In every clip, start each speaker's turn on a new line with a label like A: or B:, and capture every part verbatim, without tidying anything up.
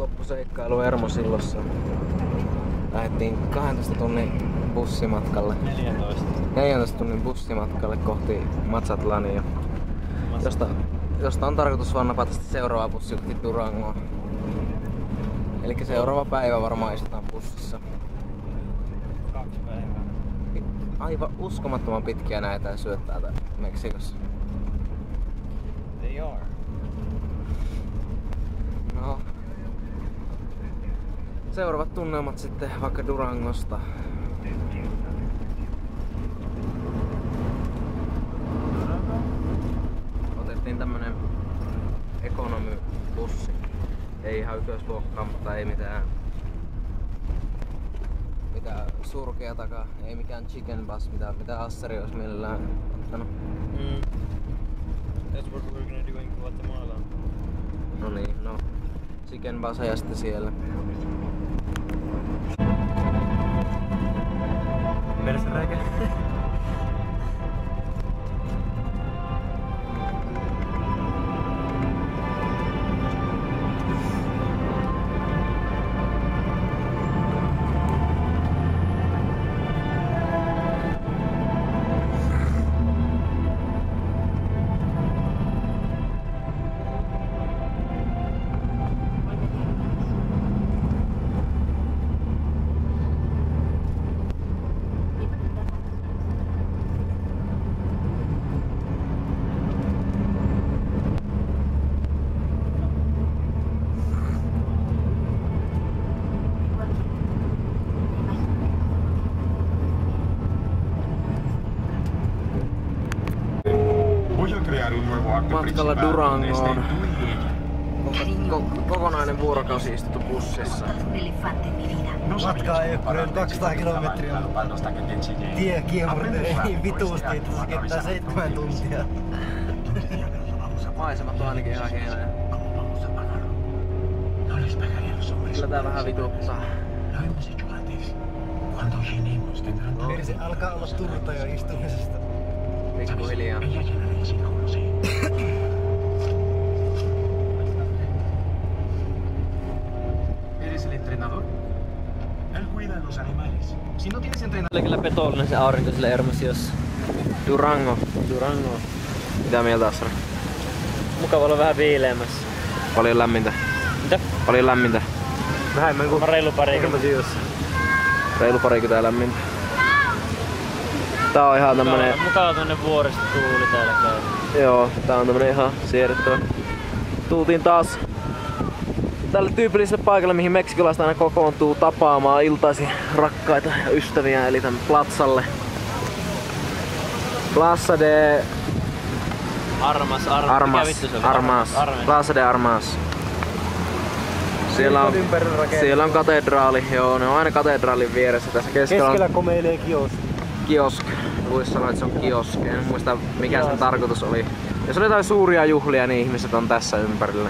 A: viikonloppuseikkailu Hermosillossa. Lähdettiin kahdentoista tunnin bussimatkalle.
B: neljätoista.
A: neljäntoista tunnin bussimatkalle kohti Mazatlania. Josta, josta on tarkoitus vaan napata seuraava bussi kohti Durangoa. Elikkä seuraava päivä varmaan istutaan bussissa.
B: Kaksi päivää.
A: Aivan uskomattoman pitkiä näitä syöt täältä Meksikossa.
B: They are.
A: No. Seuraavat tunnelmat sitten vaikka Durangosta. Otettiin tämmönen ekonomibussi. Ei ihan ykkösluokkaa, mutta ei mitään mitään surkeatakaan. Ei mikään chicken bus, mitä, mitä Asseri olisi mielellään ottanut.
B: Mm. That's what we're gonna do in Guatemala.
A: No niin, no. Chicken bus ja sitten siellä.
B: Persräikä.
A: Matkalla Durangoon. Ko kokonainen vuorokausi istuttu bussissa.
C: Matkaa ei ole kaksisataa kilometriä. Tie kiemurteli vituusti, että se kettää seitsemän tuntia.
A: Maisemat on ainakin ihan hienoja. Kyllä tää vähän vituttaa.
C: Eli se alkaa olla turta jo istumisesta.
A: Pikkuhiljaa.
D: ¿Eres el entrenador? Él cuida a los animales. Si no tienes entrenador...
B: Oli kyllä petollinen se aurinko sille Hermosillossa.
A: Durango.
B: Durango.
A: Mitä mieltä Asseri?
B: Mukava olla vähän viileämässä.
A: Paljon lämmintä.
B: Mitä?
A: Paljon lämmintä.
B: Vähemmän kuin reilu parikymmentä.
A: Reilu parikymmentä lämmintä. Tää on ihan tämmönen...
B: Mukava tämmönen vuoristotuuli täällä käy.
A: Joo, tää on tämmönen ihan siedettävä. Tultiin taas tälle tyypilliselle paikalle, mihin meksikolaiset aina kokoontuu tapaamaan iltaisin rakkaita ja ystäviä, eli tänne platsalle. Plaza de...
B: Armas, armas.
A: Armas, Armas. Plaza de Armas. Siellä on, siellä on katedraali, joo, ne on aina katedraalin vieressä. Tässä keskellä,
C: Keskellä komeilee kioski.
A: Kiosk. Luis sanoi, että se on kiosk. En muista mikä sen tarkoitus oli. Jos on jotain suuria juhlia, niin ihmiset on tässä ympärillä.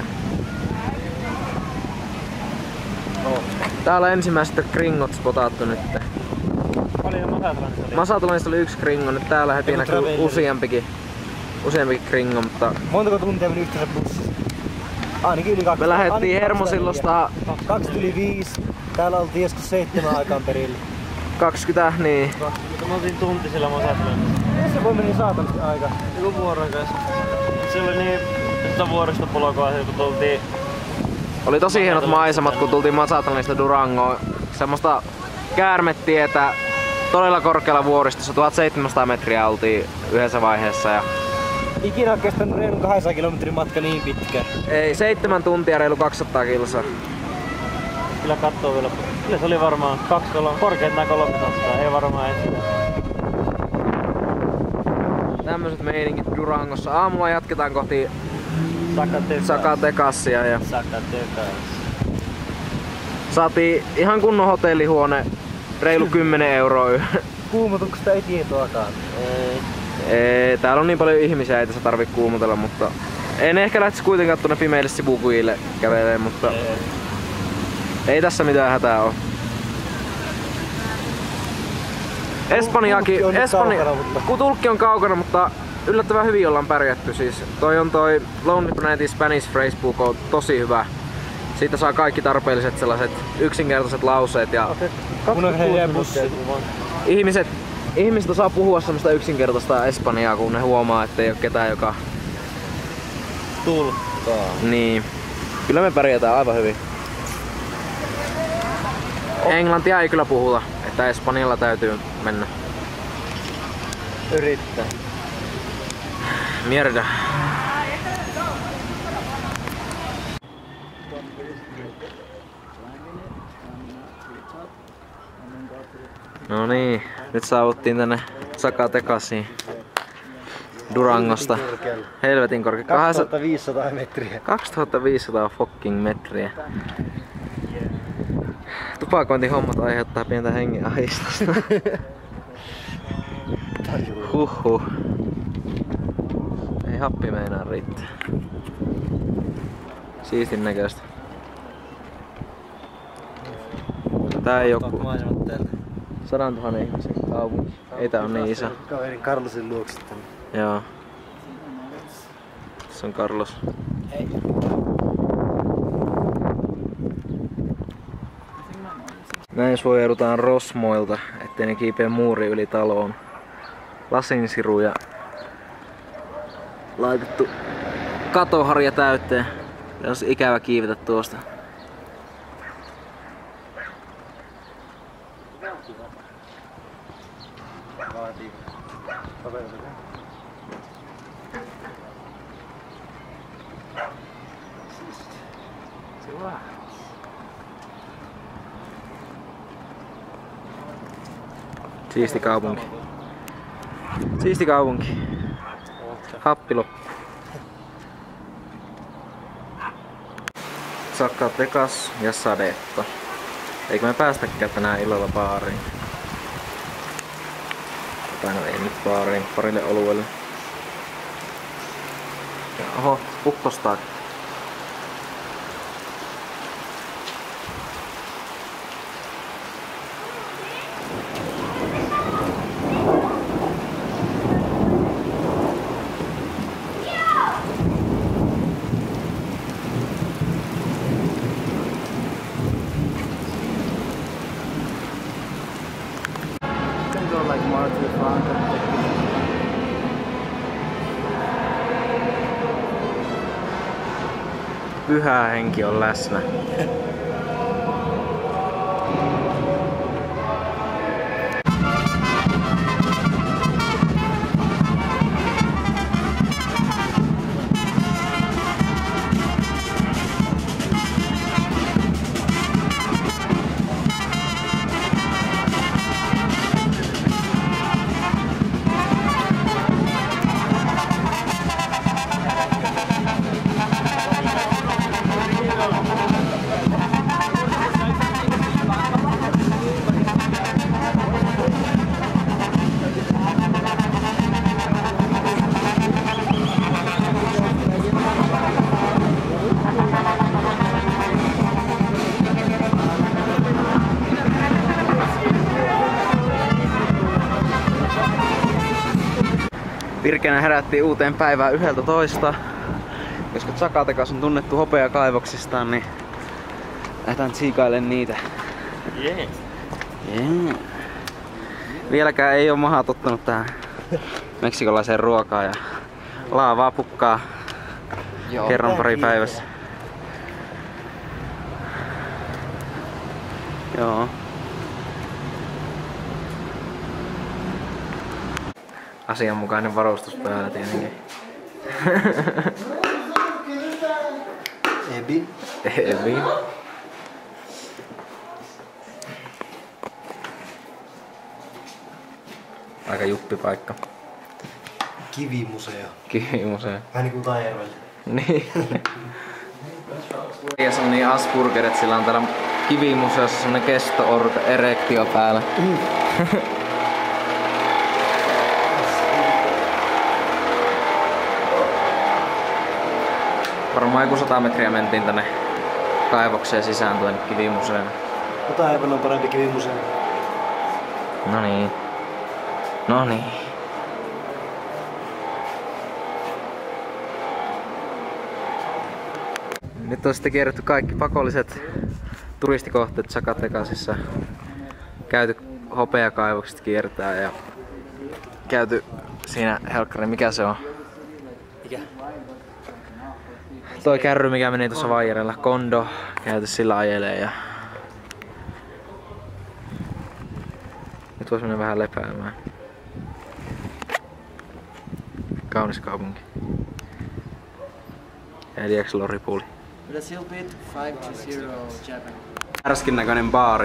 A: Täällä ensimmäiset kringot spotattu nyt.
B: Paljon Mazatlanissa oli?
A: Mazatlanissa oli yksi kringo, nyt täällä heti näkyy useampikin, useampikin kringo, mutta...
C: Montako tuntia meni yhteensä bussissa? Ainakin yli kaksi.
A: Me lähdettiin Hermosillosta...
C: Kaksi yli viisi. Täällä oltiin joskus seitsemän aikaan perillä.
A: kaksikymmentä, niin.
B: Me oltiin tunti siellä Mazatlanissa.
C: Se voi meni saatanasti aika.
B: Joku vuorokas. Se oli niin... Sitä vuoristopolkoa, kun tultiin...
A: Oli tosi hienot maisemat, kun tultiin Mazatlanista Durangoon. Semmoista käärmetietä todella korkealla vuoristossa, tuhatseitsemänsataa metriä oltiin yhdessä vaiheessa. Ja...
C: Ikinä on kestänyt reilun kahdeksansadan kilometrin matka niin pitkä.
A: Ei, seitsemän tuntia reilu kaksisataa kilsaa.
B: Kyllä kattoo vielä. Kyllä se oli varmaan kaksi kolme, korkeintaan kolmesataa, ei varmaan edes.
A: Tämmöiset meiningit Durangossa. Aamulla jatketaan kohti
B: Zacatecas.
A: Zacatecasia ja
B: Zacatecas.
A: saatiin ihan kunnon hotellihuone, reilu kymmenen euroa.
C: Kuumotuksesta ei tietoakaan.
B: Ei.
A: Ei, täällä on niin paljon ihmisiä, ei tässä tarvi kuumotella, mutta en ehkä lähtisi kuitenkaan tuonne pimeille sivukujille kävelemään, mutta
B: Ei.
A: ei tässä mitään hätää oo. Espanjaakin, Espanja, kun tulkki on kaukana, mutta yllättävän hyvin ollaan pärjätty. Siis toi on toi Lonely Planetin Spanish Phrasebook on tosi hyvä. Siitä saa kaikki tarpeelliset sellaiset yksinkertaiset lauseet ja ihmiset, ihmiset osaa puhua semmoista yksinkertaista espanjaa, kun ne huomaa, ettei oo ketään, joka
B: tulkkaa.
A: Niin. Kyllä me pärjätään aivan hyvin. Englantia ei kyllä puhuta, että espanjalla täytyy mennä.
B: Yrittää.
A: Mierda. No niin, nyt saavuttiin tänne Zacatecasiin Durangosta. Helvetin korkea.
C: kaksituhattaviisisataa metriä.
A: kaksituhattaviisisataa fucking metriä. Tupakointihommat aiheuttaa pientä hengen ahdistusta. Huhhuh. Ei happi meinaa riittää. Siistin näköistä. Tää ei oo ku... sadantuhannen ihmisen kaupunki. Ei tää on niin iso.
C: Kaverin Carlosin luokse tänne.
A: Joo. Tässä on Carlos.
C: Hei.
A: Näin suojaudutaan rosmoilta, ettei ne kiipeä muuri yli taloon. Lasinsiruja laitettu katoharja täyteen. Olisi ikävä kiivetä tuosta. Siisti kaupunki. Siisti kaupunki. Happi loppu. Zacatecas ja sadetta. Eikö me päästäkään tänään illalla baariin? Tai no ei nyt baariin, parille oluelle. Oho, ukkostaa. Pyhä henki on läsnä. Virkeänä herättiin uuteen päivään yhdeltä toista. Koska Zacatecas on tunnettu hopeakaivoksistaan, niin lähdetään tsiikailemaan niitä.
B: Yeah.
A: Yeah. Vieläkään ei oo maha tottunut tähän meksikolaiseen ruokaan ja laavaa pukkaa Joo, kerran pari päivässä. Joo. Asianmukainen varustus päällä tietenkin.
C: Ebi.
A: Ebi. Aika juppipaikka.
C: Kivimuseo.
A: Kivimuseo.
C: Vähän niinku Taajärvellä.
A: Niin. Ja se on niin Asperger, että sillä on täällä kivimuseossa semmonen kesto-orto erektio päällä. Mm. Varmaan joku sata metriä mentiin tänne kaivokseen sisään tuonne kivimuseoon.
C: Taajärvellä on parempi kivimuseo.
A: No niin. No niin. Nyt on sitten kierretty kaikki pakolliset turistikohteet Zacatecasissa. Käyty hopeakaivokset kiertää ja käyty siinä helkkari, mikä se on?
B: Mikä?
A: Toi kärry, mikä meni tuossa vaijerilla, Kondo, käyty sillä ajelee ja nyt vois mennä vähän lepäämään. Kaunis kaupunki. Ja liiaksi loripuli.
C: Brazil beat five to zero Japan.
A: Härskin näköinen baari.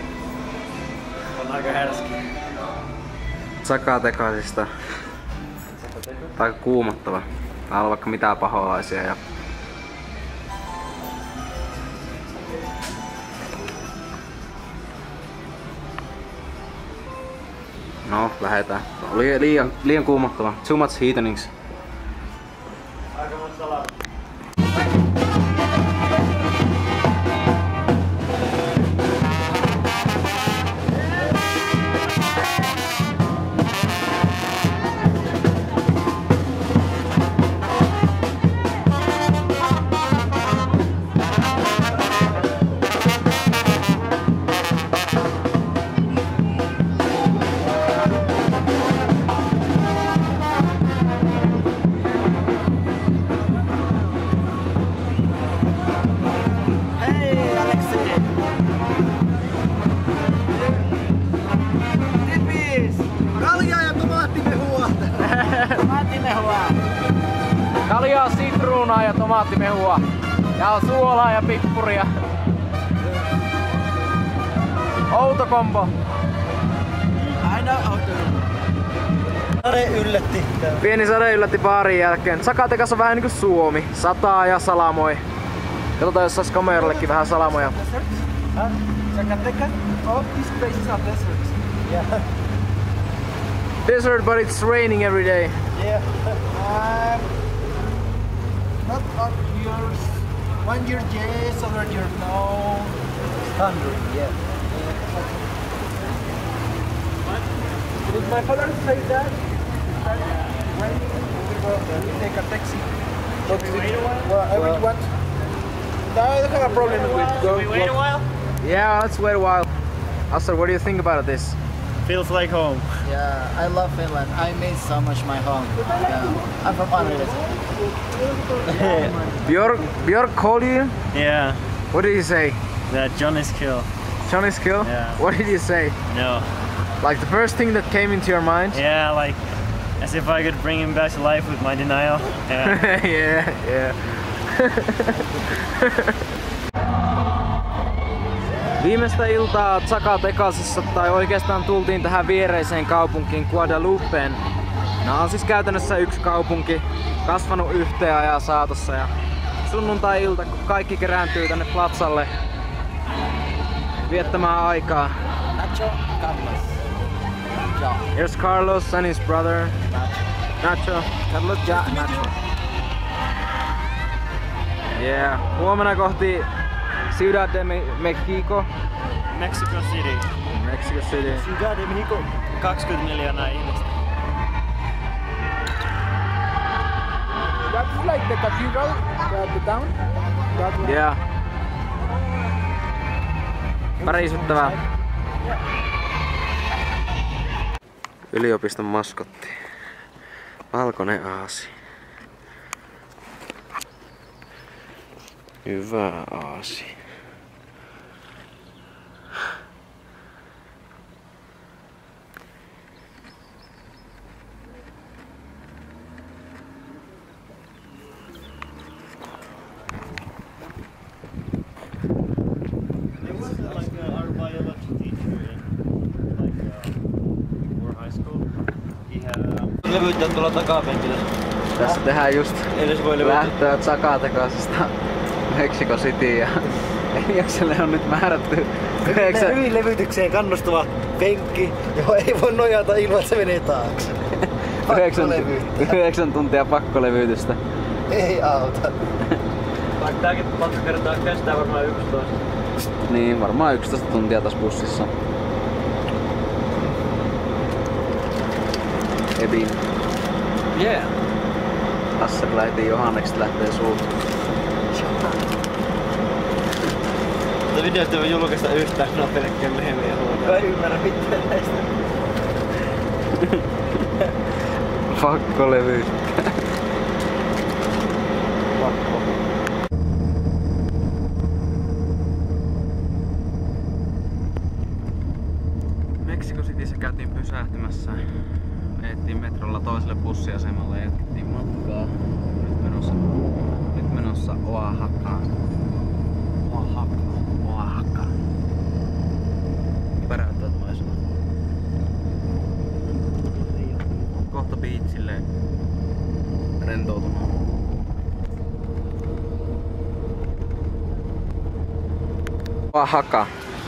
B: On aika härski.
A: Zacatecasista. Aika kuumottava. Täällä on vaikka mitään paholaisia ja no, lähetään. Oli liian, liian kuumottava. Too much heatenings.
B: Aika monta salaa.
A: Kaljaa, sitruunaa ja tomaattimehua. Ja suolaa ja pippuria. Outo kombo.
C: Aina outo. Sade yllätti.
A: Pieni sade yllätti baarin jälkeen. Zacatecas on vähän niinku Suomi. Sataa ja salamoi. Katsotaan jos sais kamerallekin vähän salamoja.
C: Zacatecas, all these places are deserts. Yeah.
A: Desert, but it's raining every day.
C: Yeah. Um, not up years. One year yes, other year no. Hundred, yeah. Did my father say that? When we take a taxi.
B: Should we wait a while?
C: Well, I will want. No, I don't have a problem with
B: Should we wait a while?
A: Yeah, let's wait a while. Astor, what do you think about this?
B: Feels like home.
C: Yeah, I love Finland. I miss so much my home. Yeah. I'm from Angeles.
A: Björk, Björk called you?
B: Yeah,
A: What did he say?
B: that John is kill.
A: Johnny's kill?
B: Yeah.
A: What did you say?
B: No.
A: Like the first thing that came into your mind?
B: Yeah, like as if I could bring him back to life with my denial. Yeah.
A: yeah, yeah. Viimeistä iltaa Zacatecasissa, tai oikeastaan tultiin tähän viereiseen kaupunkiin Guadalupeen. Nämä on siis käytännössä yksi kaupunki, kasvanut yhteen ajan saatossa ja sunnuntai-ilta, kun kaikki kerääntyy tänne platsalle viettämään aikaa.
C: Nacho, Carlos. Ja.
A: Here's Carlos and his brother. Nacho.
C: Carlos ja Nacho.
A: Yeah. Huomenna kohti Ciudad de Mexico.
B: Mexico City.
A: Mexico City.
C: Ciudad de Mexico.
B: kaksikymmentä miljoonaa ihmistä.
C: That's like the cathedral, the, the town. That one.
A: Yeah. Pariisuttavaa. Yliopiston maskotti. Valkoinen aasi. Hyvä aasi.
B: There was uh, like uh, our biology teacher in like uh, our high school. He had um,
C: Levyttää tuolla takapenkillä.
A: Tässä tehdään just
C: Edes voi levyttää.
A: lähtöä Zacatecasista Mexico City ja Eliakselle on nyt määrätty yhdeksän,
C: Hyvin levytykseen kannustava penkki, johon ei voi nojata ilman, että se menee taakse.
A: yhdeksän,
C: Pakkolevyttää.
A: yhdeksän tuntia pakkolevytystä.
C: Ei auta.
B: Vaikka tääkin matka kertaa kestää varmaan yksitoista.
A: Niin, varmaan yksitoista tuntia tässä bussissa. Ebin.
B: Yeah.
A: Asser lähti Johannekset lähtee suuhun.
B: Tuota videosta ei voi julkaista yhtään, kun on pelkkää mehmiä huutaa.
C: Mä en ymmärrä mitään näistä.
A: Pakko levy.
C: Pakko.
A: Mexico Cityssä käytiin pysähtymässä. Ajettiin metrolla toiselle bussiasemalle ja jatkettiin matkaa. Nyt menossa, nyt menossa Oaxacaan. Oaxaca. Oaxaca. Päräyttävät maisemat. Kohta beachille rentoutumaan. Oaxaca.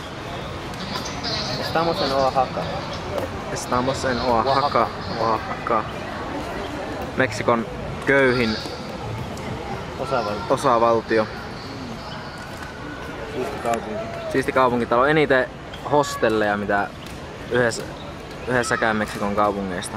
C: Estamos en Oaxaca.
A: Estamos en Oaxaca. Oaxaca. Meksikon köyhin
C: Osavaltio.
A: osavaltio.
C: Siisti kaupunki.
A: Siisti kaupunki. Täällä on eniten hostelleja mitä yhdessä, yhdessäkään Meksikon kaupungeista.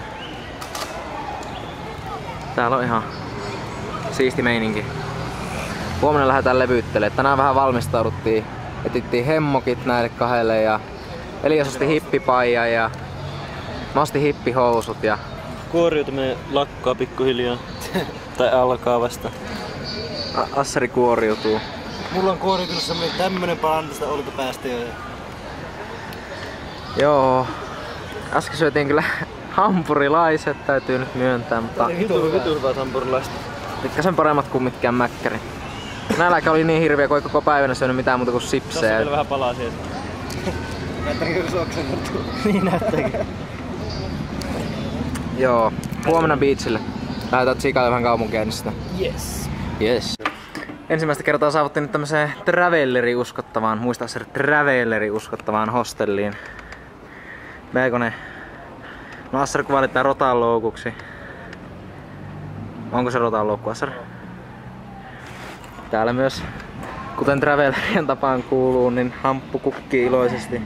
A: Täällä on ihan siisti meininki. Huomenna lähdetään levyyttelemään. Tänään vähän valmistauduttiin. Etittiin hemmokit näille kahdelle ja Elias osti hippipaijan ja mä ostin hippihousut ja
B: Kuoriutuminen lakkaa pikkuhiljaa. Tai alkaa vasta.
A: A- Assari kuoriutuu.
C: Mulla on kuoriutunut semmonen tämmönen palan tästä olkapäästä jo.
A: Joo. Äsken syötiin kyllä hampurilaiset, täytyy nyt myöntää, mutta
B: Vitu, vitu hyvät hampurilaista.
A: pikkasen paremmat kuin mitkään mäkkäri. Nälkä oli niin hirviä, kun ei koko päivänä syönyt mitään muuta kuin
B: Tossa
A: sipsejä.
B: vielä vähän palaa sieltä.
C: Näyttääkö jos oksennettu?
A: Niin näyttääkin. Joo, huomenna beachille. Lähdetään tsikailemaan kaupunkia niin sitä.
C: Yes.
A: Yes. Ensimmäistä kertaa saavuttiin nyt tämmöiseen travelleri uskottavaan, muista se travelleri uskottavaan hostelliin. Meekone? No Assar kuvaili tää rotan loukuksi. Onko se rotan loukku, Assar? Täällä myös, kuten travelerien tapaan kuuluu, niin hamppu kukkii iloisesti.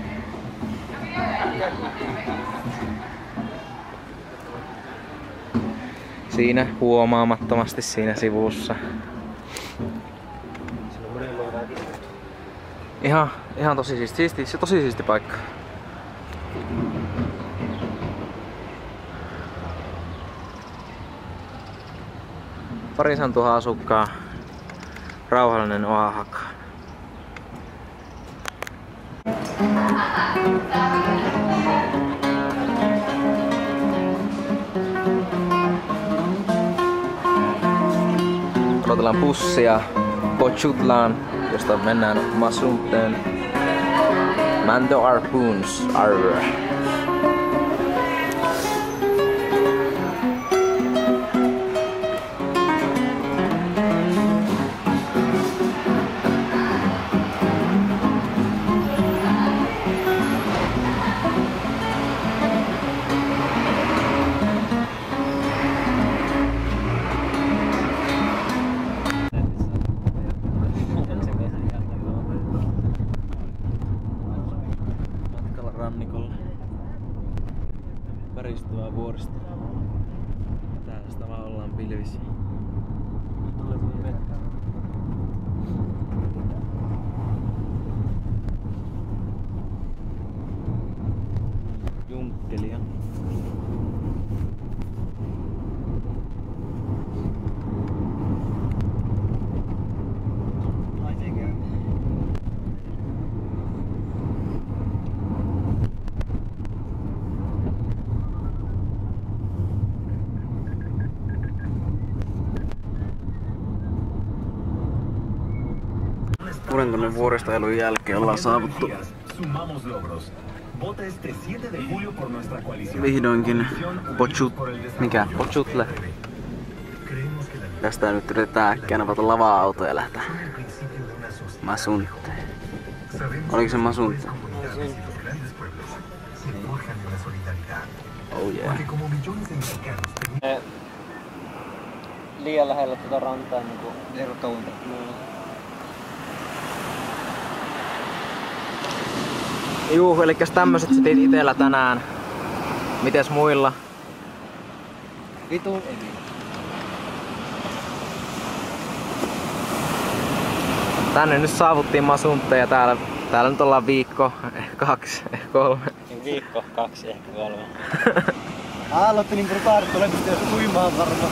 A: Siinä huomaamattomasti siinä sivussa. Ihan, ihan tosi siisti, siisti, se tosi siisti paikka. Parisan tuhat asukkaa. Rauhallinen Oaxaca. Odotellaan bussia Pochutlaan, josta mennään Mazunteen. Mando Harpoons. Arr. Matkalla rannikolle. Väristyvää vuorista. Täällä sitä vaan ollaan pilvissä. Junkkelia. Kuuden tunnin vuoristoilun jälkeen ollaan saavuttu vihdoinkin Pochut... Mikä? Pochutle. Tästä nyt yritetään äkkiä napata lava-autoa ja lähteä Mazunteen. Oliko se Mazunte? Oh yeah.
C: Liian lähellä tuota rantaa niinku erotauunta.
A: Juu, elikkäs tämmöset sit itellä tänään. Mites muilla?
C: Vitu.
A: Tänne nyt saavuttiin Masunteen ja täällä, täällä nyt ollaan viikko, kaksi, kolme.
B: Viikko, kaksi, ehkä kolme.
C: Aloitti niin brutaalit, että pystyy jos uimaan varmaan.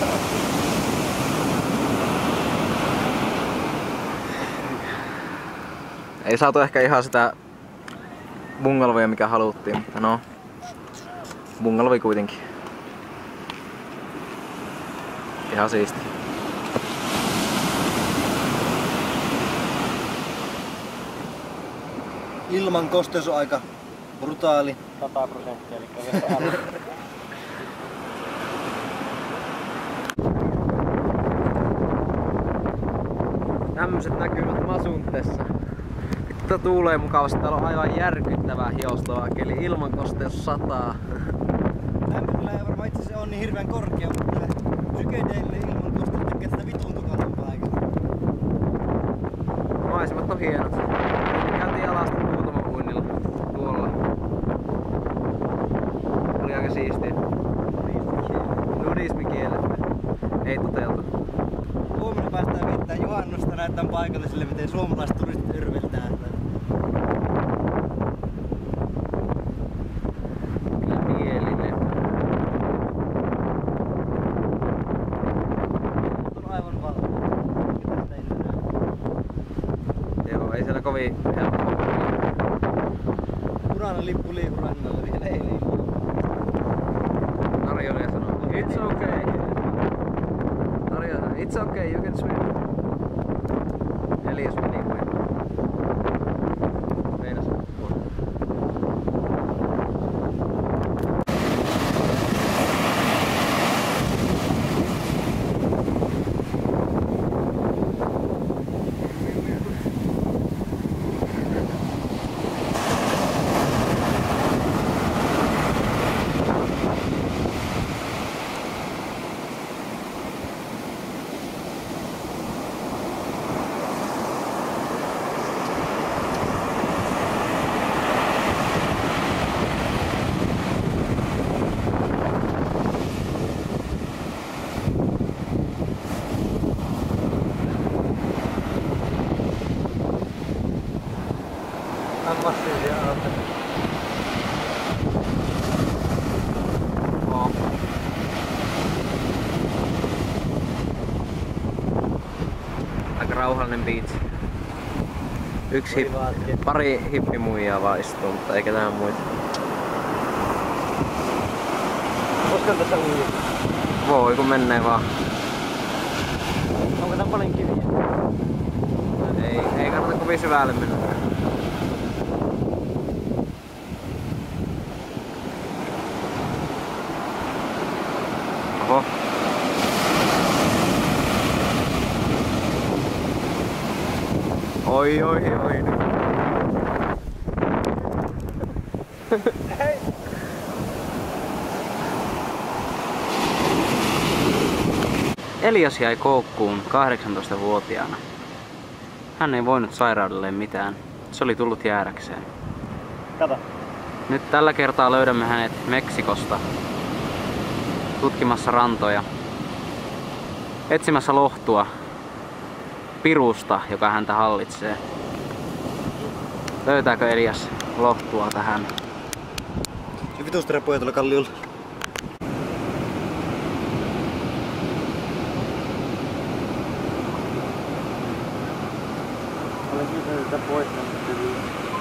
A: Ei saatu ehkä ihan sitä bungalovia mikä haluttiin, mutta no. Bungalovi kuitenkin. Ihan siisti.
C: Ilman kosteus on aika brutaali.
B: sata prosenttia, eli kävi alle.
A: Tämmöiset näkymät Masuntessa. Nyt tuulee mukavasti, täällä on aivan järkyttävää hiostavaa keli, ilman kosteus sataa.
C: Lämpötila ei varmaan itse asiassa on niin hirveän korkea, mutta psykedeille ilman kosteus tekee sitä vitun tukalon paikalla.
A: Maisemat on hienot. Käytiin alasta muutaman uinnilla tuolla. Oli aika siistiä. Nudismi kielletty. Ei toteutu.
C: Huomenna päästään viettää juhannusta, näyttää paikallisille miten suomalaiset turistit yrveltää.
A: Kyllä mielinen.
C: On aivan valmiina.
A: Joo, ei siellä kovin helppoa.
C: Punainen lippu liiku rannalla vielä ei liiku.
A: Tarjoilija sanoo, it's okay. Tarjoilija sanoo, it's okay, you can swim. Elias meni kuin. Meinas hukkua.
C: Massiivisia aloitteita.
A: Oh. Aika rauhallinen biitsi. Yksi hip, pari hippimuijaa vaan istuu, mutta ei ketään muita.
C: Koska tässä ui?
A: Voi kun menee vaan.
C: Onko tää paljon kiviä?
A: Ei, ei kannata kovin syvälle mennä. Oho. Oi oi oi nyt.
C: Hei!
A: Elias jäi koukkuun kahdeksantoistavuotiaana. Hän ei voinut sairaudelle mitään. Se oli tullut jäädäkseen.
C: Kato.
A: Nyt tällä kertaa löydämme hänet Meksikosta. Tutkimassa rantoja. Etsimässä lohtua. Pirusta, joka häntä hallitsee. Löytääkö Elias lohtua tähän?
C: Se vitusta repuja tuolla kalliolla.
B: Olen kysynyt sitä pois näistä hyviä.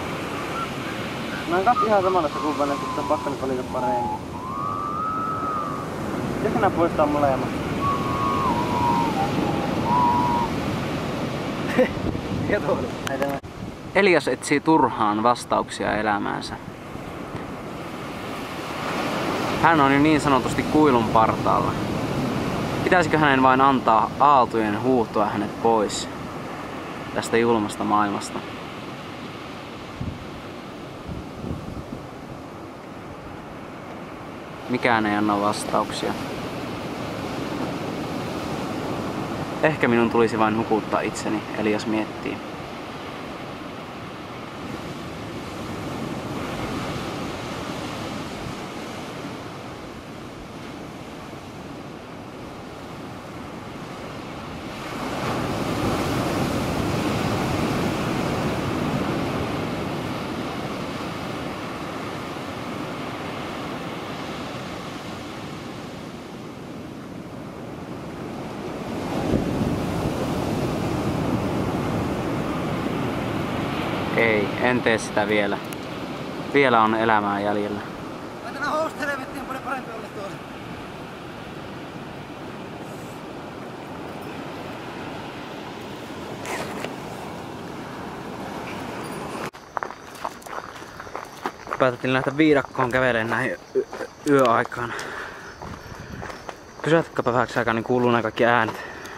B: Mä oon kaksi ihan samanlaista kumpania, että on pakko nyt valita paremmin. Pitäisikö nää poistaa molemmat?
A: Elias etsii turhaan vastauksia elämäänsä. Hän on jo niin sanotusti kuilun partaalla. Pitäisikö hänen vain antaa aaltojen huuhtoa hänet pois tästä julmasta maailmasta? Mikään ei anna vastauksia. Ehkä minun tulisi vain nukuttaa itseni, Elias miettii.
E: Ei, en tee sitä vielä. Vielä on elämää jäljellä.
C: Mä tänään houstelevettiin on paljon parempi olla tuolla.
E: Päätettiin lähteä viidakkoon kävelemään näin y- yöaikaan. Pysäytäkääpä vähäksi aikaa, niin kuuluu nämä kaikki äänet.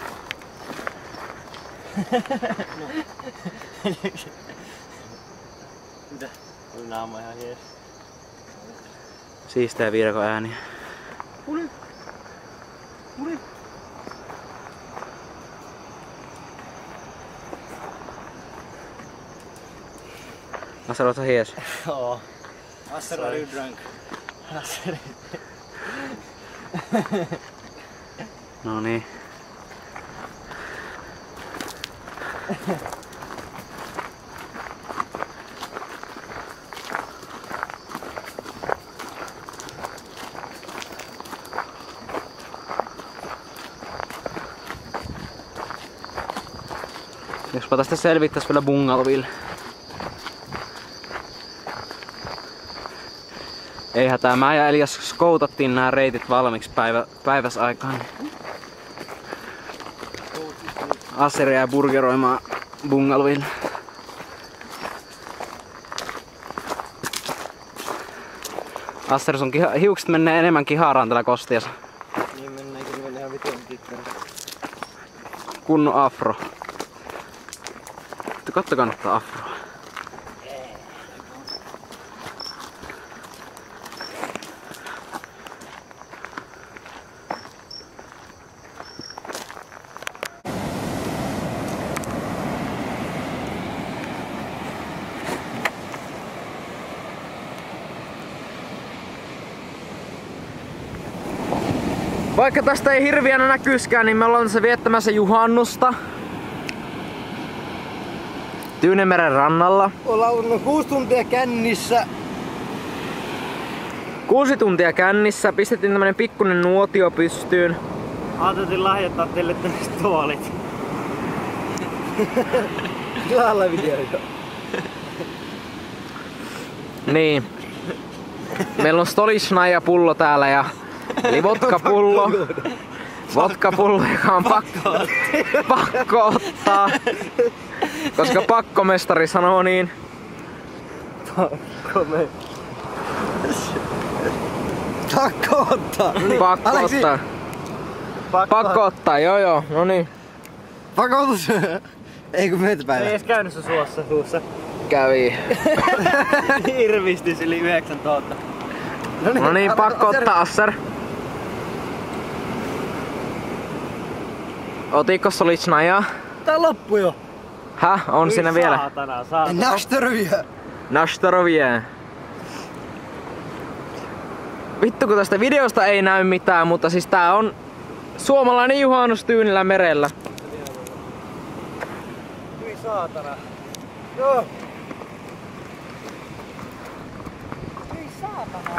B: Mitä? Oli naama ihan jees.
E: Siistejä viidakon ääniä.
C: Uli! Uli!
E: Nasser, oot sä hies?
B: Joo.
C: Asser, are you drunk?
E: No niin. Jospa tästä selvittäis vielä bungalville. Ei hätää, mä ja Elias skoutattiin nämä reitit valmiiksi päivä, päiväsaikaan. Asseria ja burgeroimaan bungalville. Asser, sun kiha, hiukset menee enemmän kiharaan tällä kostiassa.
C: Niin mennäänkin, niin mennään ihan vitun kikkari.
E: Kunnon afro. Kattokaa nyt tää afroa. Vaikka tästä ei hirviänä näkyyskään, niin me ollaan tässä viettämässä juhannusta. Tyynemeren rannalla.
C: Ollaan ollut kuusi tuntia kännissä.
E: Kuusi tuntia kännissä. Pistettiin tämmönen pikkunen nuotio pystyyn.
B: Ajateltiin lahjoittaa teille tämmöiset tuolit.
C: Tilalla videoita.
E: Niin. Meillä on Stolichnaya pullo täällä ja eli vodkapullo. Vodkapullo, joka on pakko, pakko ottaa. Koska pakkomestari sanoo niin.
C: Pakko me. Pakko ottaa.
E: Pakko
C: Aleksi.
E: ottaa. Pakko ottaa, joo joo, no niin.
C: Pakotus. Ei kun
B: Ei
C: myötäpäivä.
B: edes käynyt sun suossa suussa.
E: Kävi.
B: Hirvistis yli yhdeksäntuhatta.
E: No niin, pakko ottaa, Asser. Otitko Stolichnaya?
C: Tää loppu jo.
E: Häh? On siinä vielä?
B: Saatana, saatana.
C: Nashtorovia.
E: Nashtorovie. Vittu kun tästä videosta ei näy mitään, mutta siis tää on suomalainen juhannus Tyynellä merellä.
C: Hyi saatana. Joo. Hyi saatana.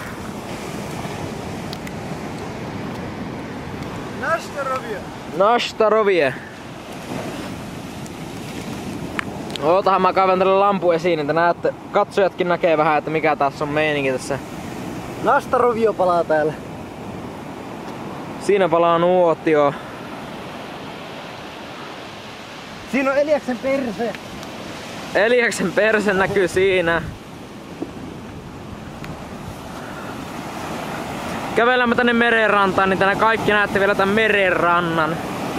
C: Nashtorovia.
E: Nashtorovie. Ootahan mä kaivan tälle lampu esiin, että näette, katsojatkin näkee vähän, että mikä tässä on meininki tässä.
C: Nashtorovio palaa täällä.
E: Siinä palaa nuotio.
C: Siinä on Eliaksen perse.
E: Eliaksen perse näkyy siinä. Kävelemme tänne merenrantaan, niin tänne kaikki näette vielä tän merenrannan.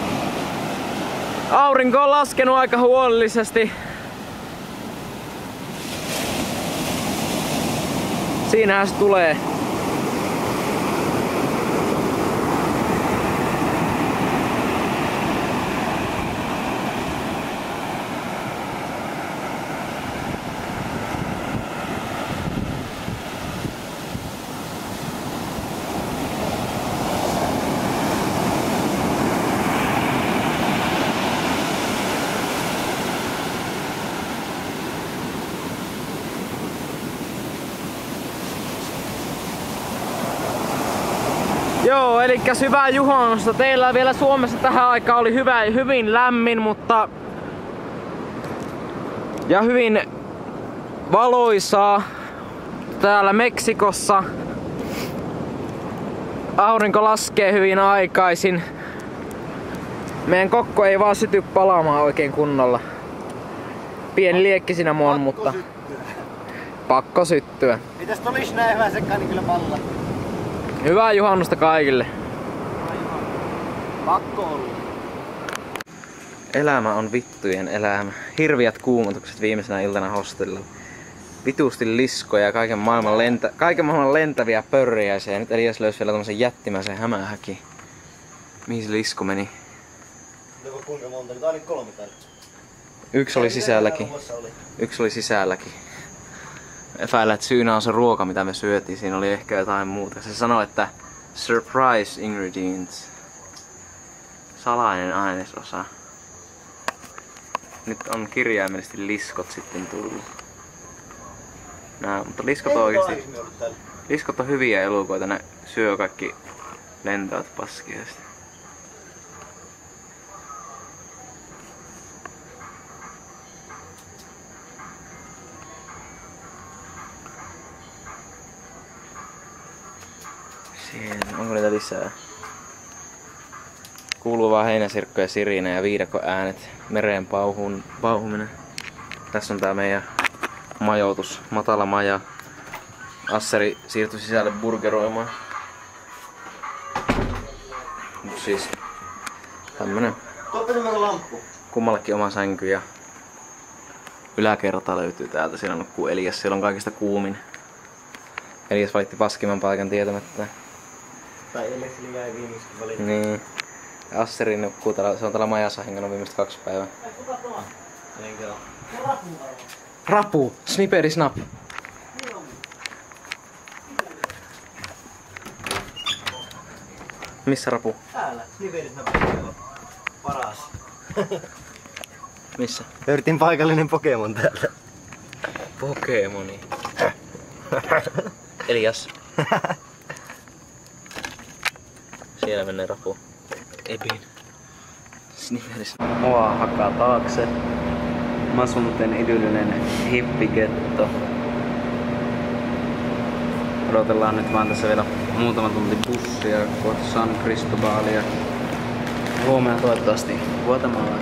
E: Aurinko on laskenut aika huolellisesti. Siinähän se tulee. Joo, eli hyvää juhannusta. Teillä vielä Suomessa tähän aikaan oli hyvä, hyvin lämmin, mutta Ja hyvin valoisaa täällä Meksikossa. Aurinko laskee hyvin aikaisin. Meidän kokko ei vaan syty palaamaan oikein kunnolla. Pieni liekki siinä muon, mutta
C: syttyä.
E: pakko syttyä.
C: Mitäs olis näin hyvä sekkaan, niin kyllä palla.
E: Hyvää juhannusta kaikille.
C: Pakko olla.
E: Elämä on vittujen elämä. Hirviät kuumotukset viimeisenä iltana hostella. Vitusti liskoja ja kaiken maailman, lentä, kaiken maailman lentäviä pörriäisiä. Nyt Elias löysi vielä tommosen jättimäisen hämähäkin. Mihin se lisko meni?
C: Kuinka monta? Tää oli kolme täällä.
E: Yksi oli sisälläkin. Yksi oli sisälläkin. Epäillä, että syynä on se ruoka, mitä me syötiin. Siinä oli ehkä jotain muuta. Se sanoi, että surprise ingredients. Salainen ainesosa. Nyt on kirjaimellisesti liskot sitten tullut. Nää, mutta liskot on oikeesti... Liskot on hyviä elukoita. Ne syö kaikki lentävät paskiaista. Siellä, onko niitä lisää? Kuuluu vaan heinäsirkko ja sirine ja viidakko äänet. Mereen pauhun, pauhuminen. Tässä on tää meidän majoitus. Matala maja. Asseri siirtyi sisälle burgeroimaan. Mut siis tämmönen.
C: Tuoppa semmoinen lamppu.
E: Kummallekin oma sänky ja yläkerta löytyy täältä. Siellä nukkuu Elias. Siellä on kaikista kuumin. Elias valitti paskimman paikan tietämättä.
C: Tai Elias jäi viimeksi valitti.
E: Niin. Asseri nukkuu täällä, se on täällä majassa hengannut viimeiset kaksi päivää.
C: Enkä oo.
E: Rapu! Sniperi snap! Missä rapu?
C: Täällä. Nivelis on paras.
E: Missä?
C: Löytin paikallinen Pokemon täältä.
E: Pokemoni. Elias. Siellä menee rapu. Ebin. Sniperis. Mua hakkaa taakse. Masunten idyllinen hippiketto. Odotellaan nyt vaan tässä vielä muutama tunti bussia kohti San Cristobalia. Huomenna toivottavasti Guatemala.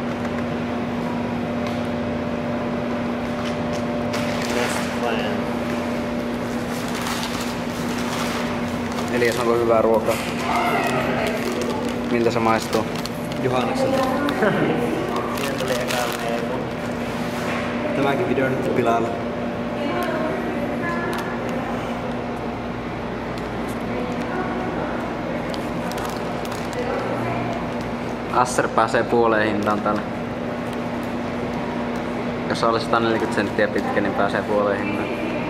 E: Elias, onko hyvää ruokaa? Miltä se maistuu?
C: Juhannukselta. Siinä tuli ekaan Eemu. Tämäkin video on nyt pilalla.
E: Asser pääsee puoleen hintaan tällä. Jos olisi sata neljäkymmentä senttiä pitkä, niin pääsee puoleen hintaan.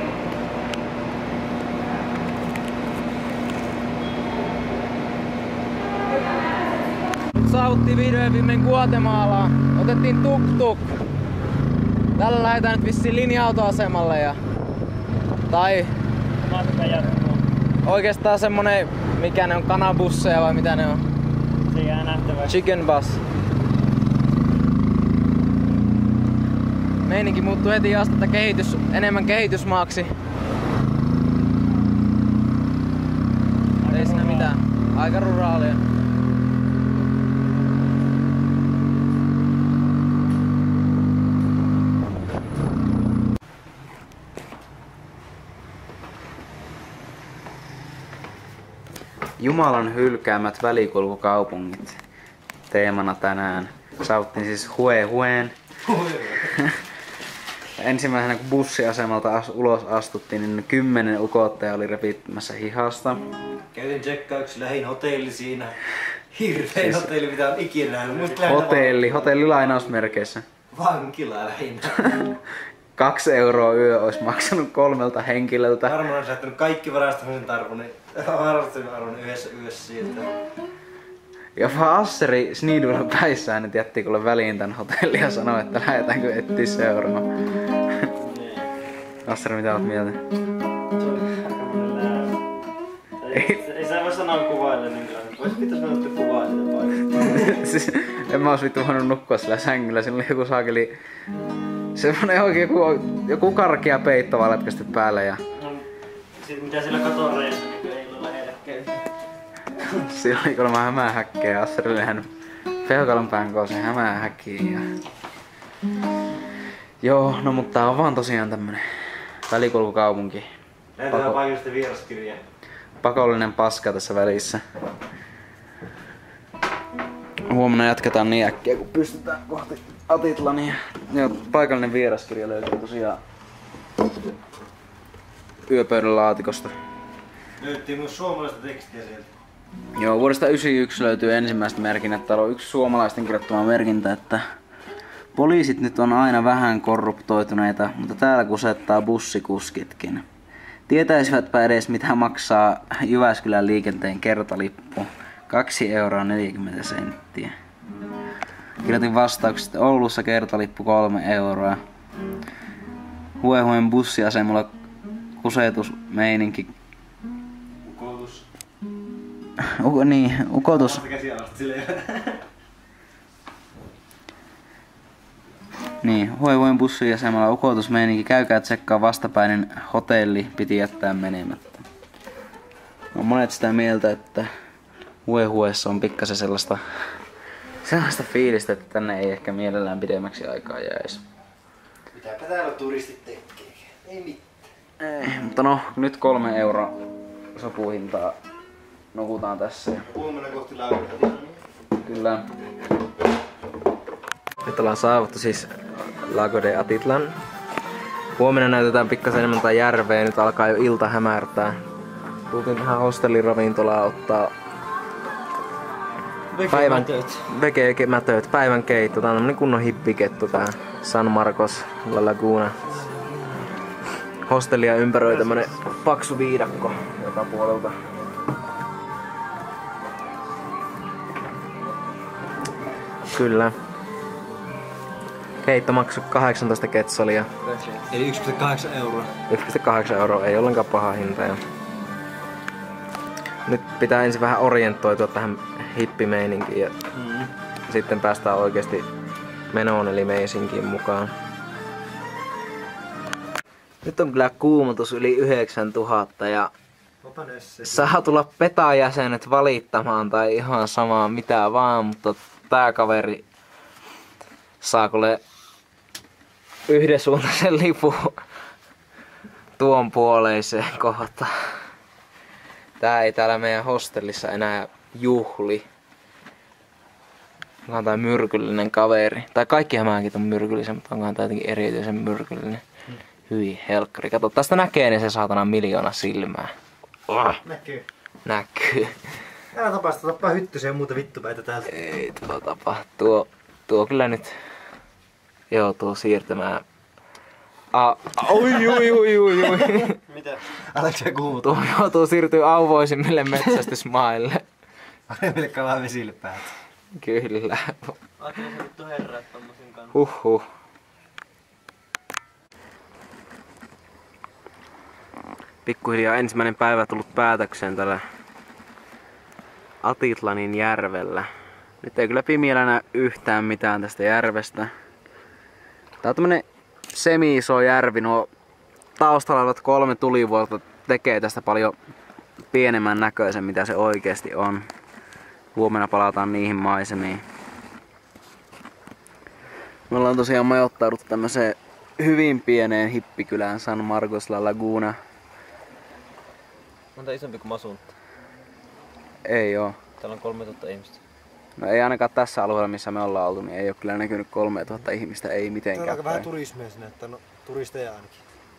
E: Saavuttiin vihdoin viimein Guatemalaan. Otettiin tuk-tuk. Tällä lähdetään nyt vissiin linja-autoasemalle ja... Tai...
B: Matka jatkuu.
E: Oikeastaan semmonen... Mikä ne on, kanabusseja vai mitä ne on?
B: Se jää nähtäväksi.
E: Chicken bus. Meininki muuttuu heti astetta kehitys, enemmän kehitysmaaksi.
B: Aika
E: Ei siinä
B: ruraalia.
E: mitään. Aika ruraalia. Jumalan hylkäämät välikulkukaupungit teemana tänään. Saavuttiin siis Hue Hueen. Ensimmäisenä kun bussiasemalta as, ulos astuttiin, niin kymmenen ukotteja oli repittämässä hihasta.
C: Kävin tsekkauksi lähin hotelli siinä. Hirvein siis hotelli mitä on ikinä nähnyt.
E: Hotelli, hotelli lainausmerkeissä.
C: Vankila lähinnä.
E: Kaksi euroa yö olisi maksanut kolmelta henkilöltä.
C: Varmaan on saattanut kaikki varastamisen tarvon, niin varastamisen arvon yhdessä yössä sieltä.
E: Jopa Asseri Sniidulla päissään nyt jätti kuule väliin tän hotellin ja sanoi, että lähdetäänkö etsiä seuraava. Asseri, mitä oot mieltä?
B: Ei, ei sä voi sanoa kuvaille niin kyllä. Vois pitäis mennä kuvaa sitä paikkaa.
E: Siis en mä ois vittu voinut nukkua sillä sängyllä. Siinä oli joku saakeli Semmonen oikein joku, joku karkea peitto vaan lätkästy päälle ja...
B: No, sit mitä siellä katon reessä, niin ei ole lähellekään.
E: Siinä oli kuulemma hämähäkkejä. Asseri oli nähnyt Peukalon pään koosen hämähäkkiin ja... Joo, no mutta tää on vaan tosiaan tämmönen välikulkukaupunki.
B: Näytetään Pako... paikallista vieraskirjaa.
E: Pakollinen paska tässä välissä. Huomenna jatketaan niin äkkiä kun pystytään kohti Atitlania. Joo, paikallinen vieraskirja löytyy tosiaan yöpöydän laatikosta.
B: Löytyy myös suomalaista tekstiä sieltä.
E: Joo, vuodesta yhdeksänkymmentäyksi löytyy ensimmäiset merkinnät. Täällä on yksi suomalaisten kirjoittama merkintä, että poliisit nyt on aina vähän korruptoituneita, mutta täällä kusettaa bussikuskitkin. Tietäisivätpä edes mitä maksaa Jyväskylän liikenteen kertalippu. kaksi euroa neljäkymmentä senttiä. Kirjoitin vastaukset Oulussa kertalippu kolme euroa. Huehuen bussiasemalla kusetusmeininki.
B: Ukotus.
E: Uko, niin, ukotus. Niin, Huehuen bussiasemalla ukotusmeininki. Käykää tsekkaa vastapäinen hotelli, piti jättää menemättä. No, monet sitä mieltä, että Huehuessa on pikkasen sellaista, sellaista fiilistä, että tänne ei ehkä mielellään pidemmäksi aikaa jäisi.
C: Mitäpä täällä turistit tekee? Ei mitään.
E: Ei, mutta no, nyt kolme euroa sopuhintaa nukutaan tässä.
C: Huomenna kohti Lagoa.
E: Kyllä. Nyt ollaan saavuttu siis Lago de Atitlan. Huomenna näytetään pikkasen enemmän tätä järveä, nyt alkaa jo ilta hämärtää. Tultiin tähän hostelliravintolaan ottaa päivän vegemätöt, päivän keitto. Tää on tämmönen kunnon hippikettu tää San Marcos La Laguna. Hostellia ympäröi tämmönen paksu viidakko joka puolelta. Kyllä. Keitto maksoi kahdeksantoista ketsolia.
C: Eli yksi pilkku kahdeksan euroa.
E: yksi pilkku kahdeksan euroa, ei ollenkaan paha hinta. Ja nyt pitää ensin vähän orientoitua tähän hippimeininkiin ja mm. sitten päästään oikeesti menoon eli meisinkiin mukaan. Nyt on kyllä kuumotus yli yhdeksäntuhatta ja saa tulla petajäsenet valittamaan tai ihan samaa mitä vaan, mutta tää kaveri saa kuule yhdensuuntaisen lipun tuon puoleiseen kohtaan. Tää ei täällä meidän hostellissa enää juhli. Onkohan tää myrkyllinen kaveri. Tai kaikki hämähäkit on myrkyllisen, mutta onkohan tää jotenkin erityisen myrkyllinen. Hmm. Hyi helkkari. Kato, tästä näkee ne se saatana miljoona silmää. Oh.
C: Näkyy.
E: Näkyy.
C: Älä tapaa sitä tappaa hyttysiä ja muuta vittupäitä täältä.
E: Ei tuo tapahtuu. Tuo, tuo kyllä nyt joutuu siirtymään. Ah, oi, oi, oi, oi, oi.
C: Mitä? Älä sä kuuta.
E: Tuo joutuu siirtyä auvoisimmille metsästysmaille.
C: Paremmille kalaa vesille päät.
E: Kyllä.
B: Ajattelin se vittu herrat tommosen kanssa.
E: Huhhuh. Pikkuhiljaa ensimmäinen päivä tullut päätökseen tällä Atitlanin järvellä. Nyt ei kyllä pimiellä näe yhtään mitään tästä järvestä. Tää on tämmönen semi-iso järvi. Nuo taustalla olevat kolme tulivuorta tekee tästä paljon pienemmän näköisen mitä se oikeesti on. Huomenna palataan niihin maisemiin. Me ollaan tosiaan majoittauduttu tämmöiseen hyvin pieneen hippikylään San Marcos La Laguna.
B: On tää isompi kuin Masunta.
E: Ei oo.
B: Täällä on kolmetuhatta ihmistä.
E: No ei ainakaan tässä alueella missä me ollaan oltu, niin ei oo kyllä näkynyt kolmetuhatta ihmistä, ei mitenkään.
C: Täällä on aika vähän turismia sinne, että no turisteja ainakin.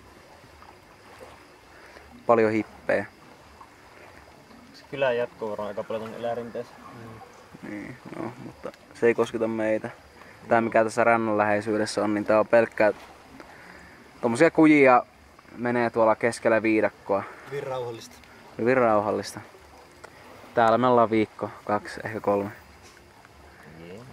E: Paljon hippejä.
B: Se kylän jatko varmaan aika paljon ton elärinteessä.
E: Mm. Niin, no, mutta se ei kosketa meitä. Tää mikä tässä rannan läheisyydessä on, niin tää on pelkkää tommosia kujia menee tuolla keskellä viidakkoa.
C: Hyvin rauhallista.
E: Hyvin rauhallista. Täällä me ollaan viikko, kaksi, ehkä kolme.
B: Yeah.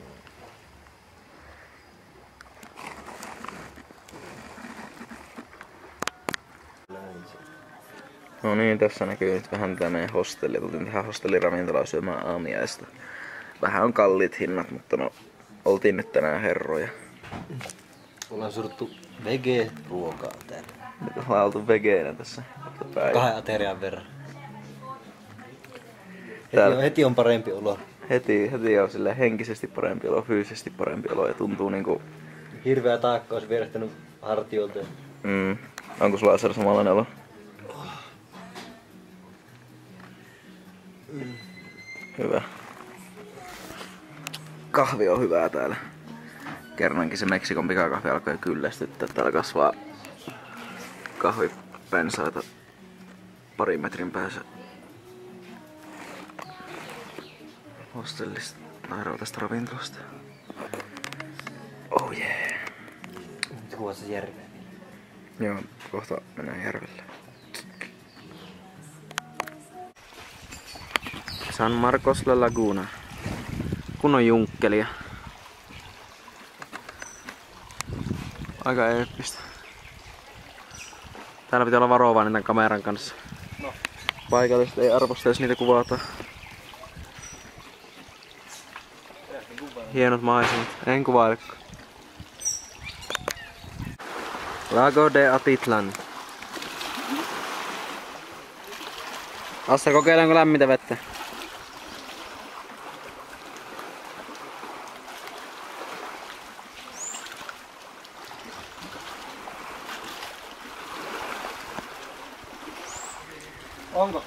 E: No niin, tässä näkyy nyt vähän tää meidän hostelli. Tultiin tähän hostelliravintolaan syömään aamiaista. Vähän on kalliit hinnat, mutta no oltiin nyt tänään herroja.
C: Mulla on suruttu vege-ruokaa täällä.
E: Nyt ollaan oltu vegeenä tässä.
C: Kahden aterian verran. Heti
E: Täällä-
C: on, heti on parempi olo.
E: Heti, heti on silleen henkisesti parempi olo, fyysisesti parempi olo ja tuntuu niinku...
C: Hirveä taakka olisi vierähtänyt hartioilta.
E: Mm. Onko sulla Asar samanlainen olo?
C: Mm.
E: Hyvä. Kahvi on hyvää täällä. Kerrankin se Meksikon pikakahvi alkoi kyllästyttää. Täällä kasvaa kahvipensaita parin metrin päässä hostellista tai tästä ravintolasta. Oh yeah.
C: Nyt kuvassa järveen.
E: Joo, kohta mennään järvelle. San Marcos la Laguna. Kunnon junkkelia. Aika eeppistä. Täällä pitää olla varovainen tämän kameran kanssa.
C: No.
E: Paikalliset ei arvosta, jos niitä kuvataan. Hienot maisemat. En kuvaillekaan. Lago de Atitlan. Assar, kokeillaanko lämmintä vettä?
C: Onko?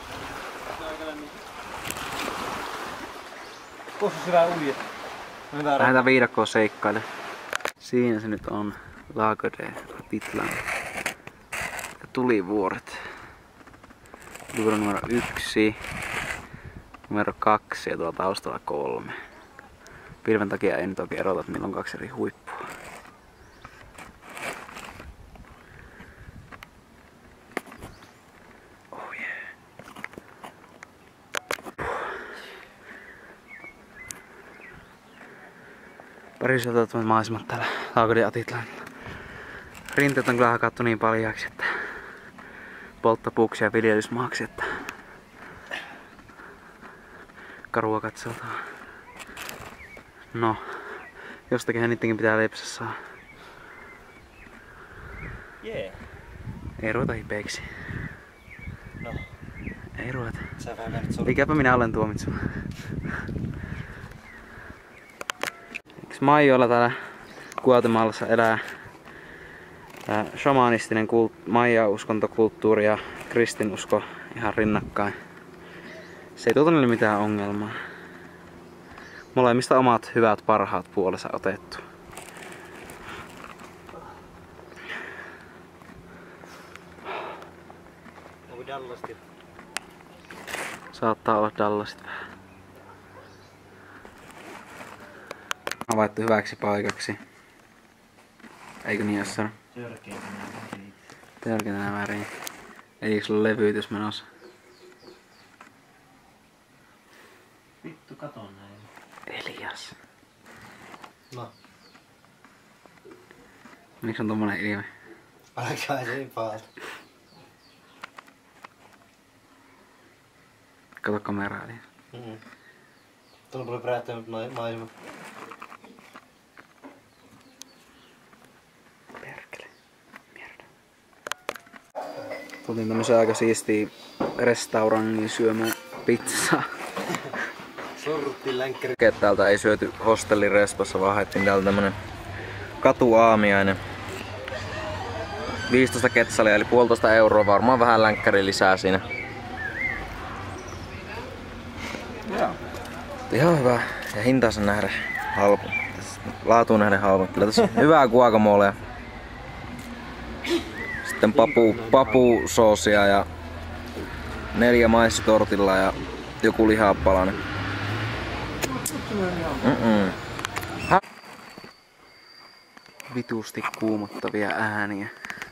C: Koska syvää uija? Hyvä.
E: Lähdetään viidakkoon seikkaille. Siinä se nyt on. Lago de Atitlan. Ja tulivuoret. Tulivuoro numero yksi. Numero kaksi ja tuolla taustalla kolme. Pilven takia ei nyt oikein erota, että milloin kaksi eri huippua. Oh yeah. Pariselta maisemat täällä Lago de Atitlan. Rinteet on kyllä hakattu niin paljaksi, että polttopuksia viljelysmaaksi, että karua katsotaan. No, jostakinhan niittenkin pitää lepsä saa.
C: Jee.
E: Ei ruveta hipeiksi.
C: No,
E: Ei ruveta.
C: sä vähän väännät sun.
E: Mikäpä minä olen tuomitsu. Eiks Maijoilla täällä Guatemalassa elää tää shamanistinen kult, Maija-uskontokulttuuri ja kristinusko ihan rinnakkain. Se ei tuota niille mitään ongelmaa. Molemmista omat hyvät parhaat puolensa otettu.
C: Onko Dallasti?
E: Saattaa olla Dallasit vähän. Havaittu hyväksi paikaksi. Eikö niin, Assar?
C: Törkeä tänään.
E: Törkeä tänään väriin. Eikö sulla levytys menossa?
C: Vittu, katon näin.
E: Elias.
C: No,
E: Miksi on tommonen ilme?
C: älkää se ei paha.
E: Kato kameraa, Elias.
C: Mm. Tuolla paljon prähtänyt maisema.
E: Perkele. Mierda. Tultiin tämmösen aika siistiin restaurangin syömään pizzaa.
C: Sorruttiin länkkäri.
E: Täältä ei syöty hostellin respassa, vaan haettiin täältä tämmönen katuaamiainen. viisitoista ketsalia eli puolitoista euroa, varmaan vähän länkkäri lisää siinä.
C: Joo.
E: Ihan hyvä ja hintaansa nähdä halpa. Laatuun nähdä halpa. Kyllä tässä on hyvää guacamolea. Sitten papu, papusoosia ja neljä maissitortilla ja joku lihapalainen. Mm-mm. Vitusti kuumottavia ääniä.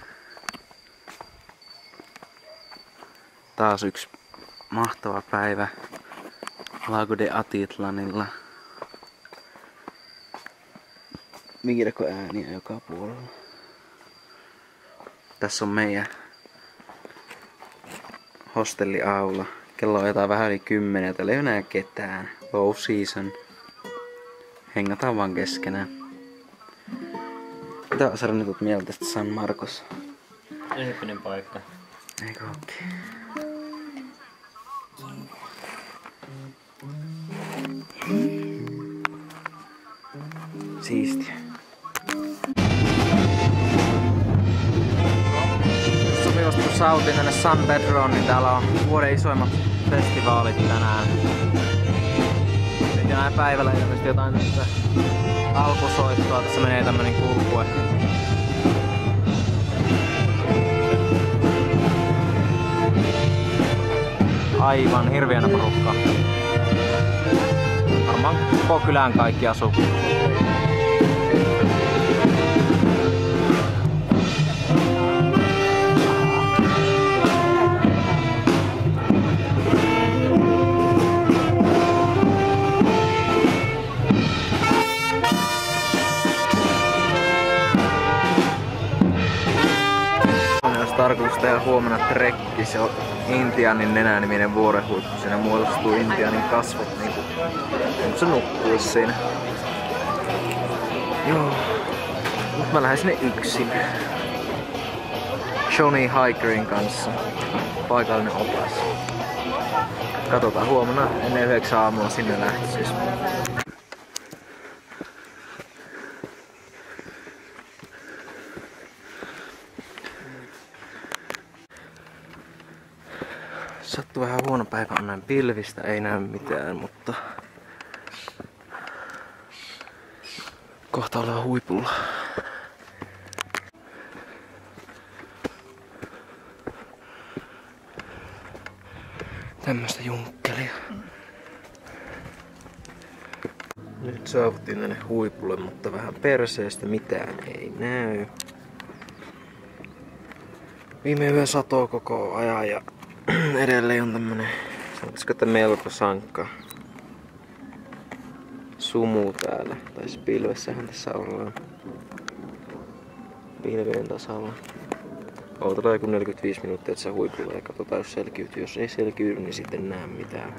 E: Taas yksi mahtava päivä Lago de Atitlanilla. Viidakko ääniä joka puolella. Tässä on meidän hostelliaula. Kello on jotain vähän yli kymmenen, täällä ei ole enää ketään. Low season. Hengataan vaan keskenään. Mitä Asari nyt oot mieltä tästä San Marcos?
B: Eeppinen paikka.
E: Eikö ookin? Siistiä. Sopivasti kun saavutin tänne San Pedroon, niin täällä on vuoden isoimmat festivaalit tänään. Nyt näin päivällä ilmeisesti jotain tästä alkusoittoa. Tässä menee tämmönen kulkue. Aivan hirviönä porukka. Varmaan koko kylän kaikki asuu. Tarkoitus tehdä huomenna trekki, se on Intianin nenäniminen vuorenhuippu. Siinä muodostuu Intianin kasvot niinku, kun se nukkuu siinä. Joo. Mut mä lähden sinne yksin. Johnny Hikerin kanssa. Paikallinen opas. Katsotaan huomenna ennen yhdeksän aamulla sinne lähtisis. Sattuu vähän huono päivä, on näin pilvistä, ei näy mitään, mutta kohta ollaan huipulla. Tämmöstä junkkelia. Nyt saavuttiin tänne huipulle, mutta vähän perseestä mitään ei näy. Viime yö satoo koko ajan ja edelleen on tämmönen, sanoisiko että melko sankka sumu täällä, tai pilvessähän tässä ollaan. Pilvien tasalla. Odotetaan joku neljäkymmentäviisi minuuttia, että se huipulla ja katsotaan jos selkiytyy. Jos ei selkiydy, niin sitten näe mitään.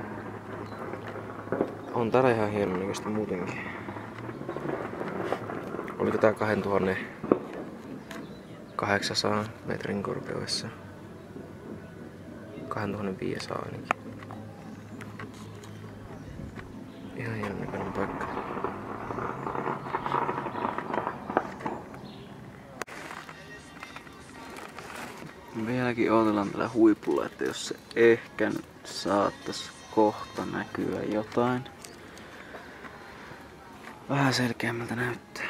E: On täällä ihan hienon näköistä muutenkin. Oliko tää kaksituhattakahdeksansadan metrin korkeudessa? kaksituhattaviisisataa ainakin. Ihan hienon näköinen paikka. Vieläkin odotellaan tällä huipulla, että jos se ehkä nyt saattais kohta näkyä jotain. Vähän selkeämmältä näyttää.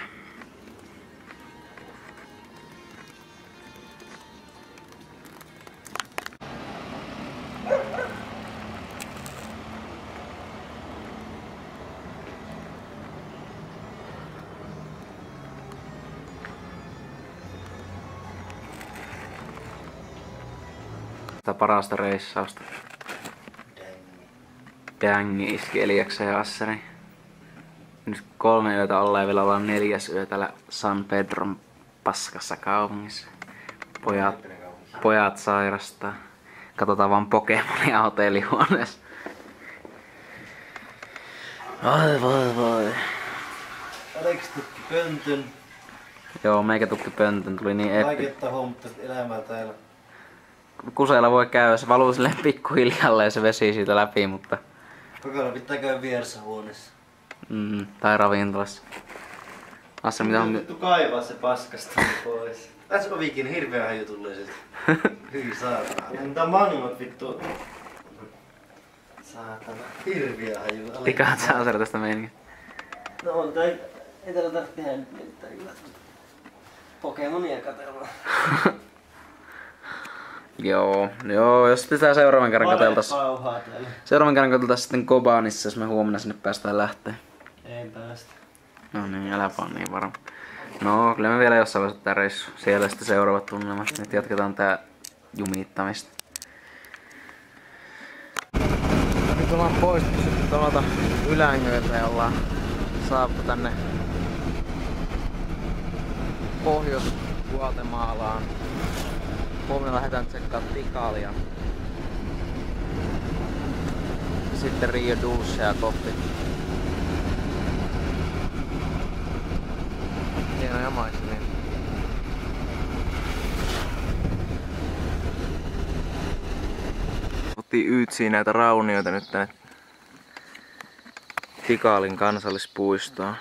E: Sitä parasta reissausta. Dängi iski Eliaksen ja Assari. Nyt kolme yötä ollaan ja vielä ollaan neljäs yö täällä San Pedron paskassa kaupungissa. Pojat, pojat sairastaa. Katsotaan vaan Pokemonia hotellihuoneessa. Vai vai vai.
C: Aleksi tukki pöntön.
E: Joo, meikä tukki pöntön. Tuli niin epi.
C: Kaiketta hommattasit elämää täällä.
E: Kuseella voi käydä, se valuu silleen pikkuhiljalleen se vesi siitä läpi, mutta...
C: Kokonaan pitää käydä vieressä huoneessa.
E: Mm, tai ravintolassa. Assa, mitä on...
C: Vittu kaivaa se paskasta pois. Tässä ovikin hirveä haju tulee siltä. Hyi saatana. Entä mangot vittu? Saatana. Hirviä haju.
E: Tikaat sä Asari tästä meiningistä?
C: No on tää... Ei täällä tarvitse tehdä nyt mitään kyllä. Pokemonia katsellaan.
E: Joo, joo, jos pitää seuraavan kerran katseltais. Seuraavan kerran katseltais sitten Kobanissa, jos me huomenna sinne päästään lähteä.
C: Ei päästä.
E: No niin, älä vaan niin varma. No, kyllä me vielä jossain vaiheessa tää reissu. Siellä sitten seuraavat tunnelmat. Nyt jatketaan tää jumittamista. Nyt ollaan poistettu sitten tuolta Ylängöltä ja ollaan saappu tänne Pohjois-Guatemalaan. Huomenna lähdetään tsekkaamaan Tikalia. Sitten Rio Dulcea kohti. Hienoja maisemia. Lähdettiin yytsiin näitä raunioita nyt tänne Tikalin kansallispuistoon.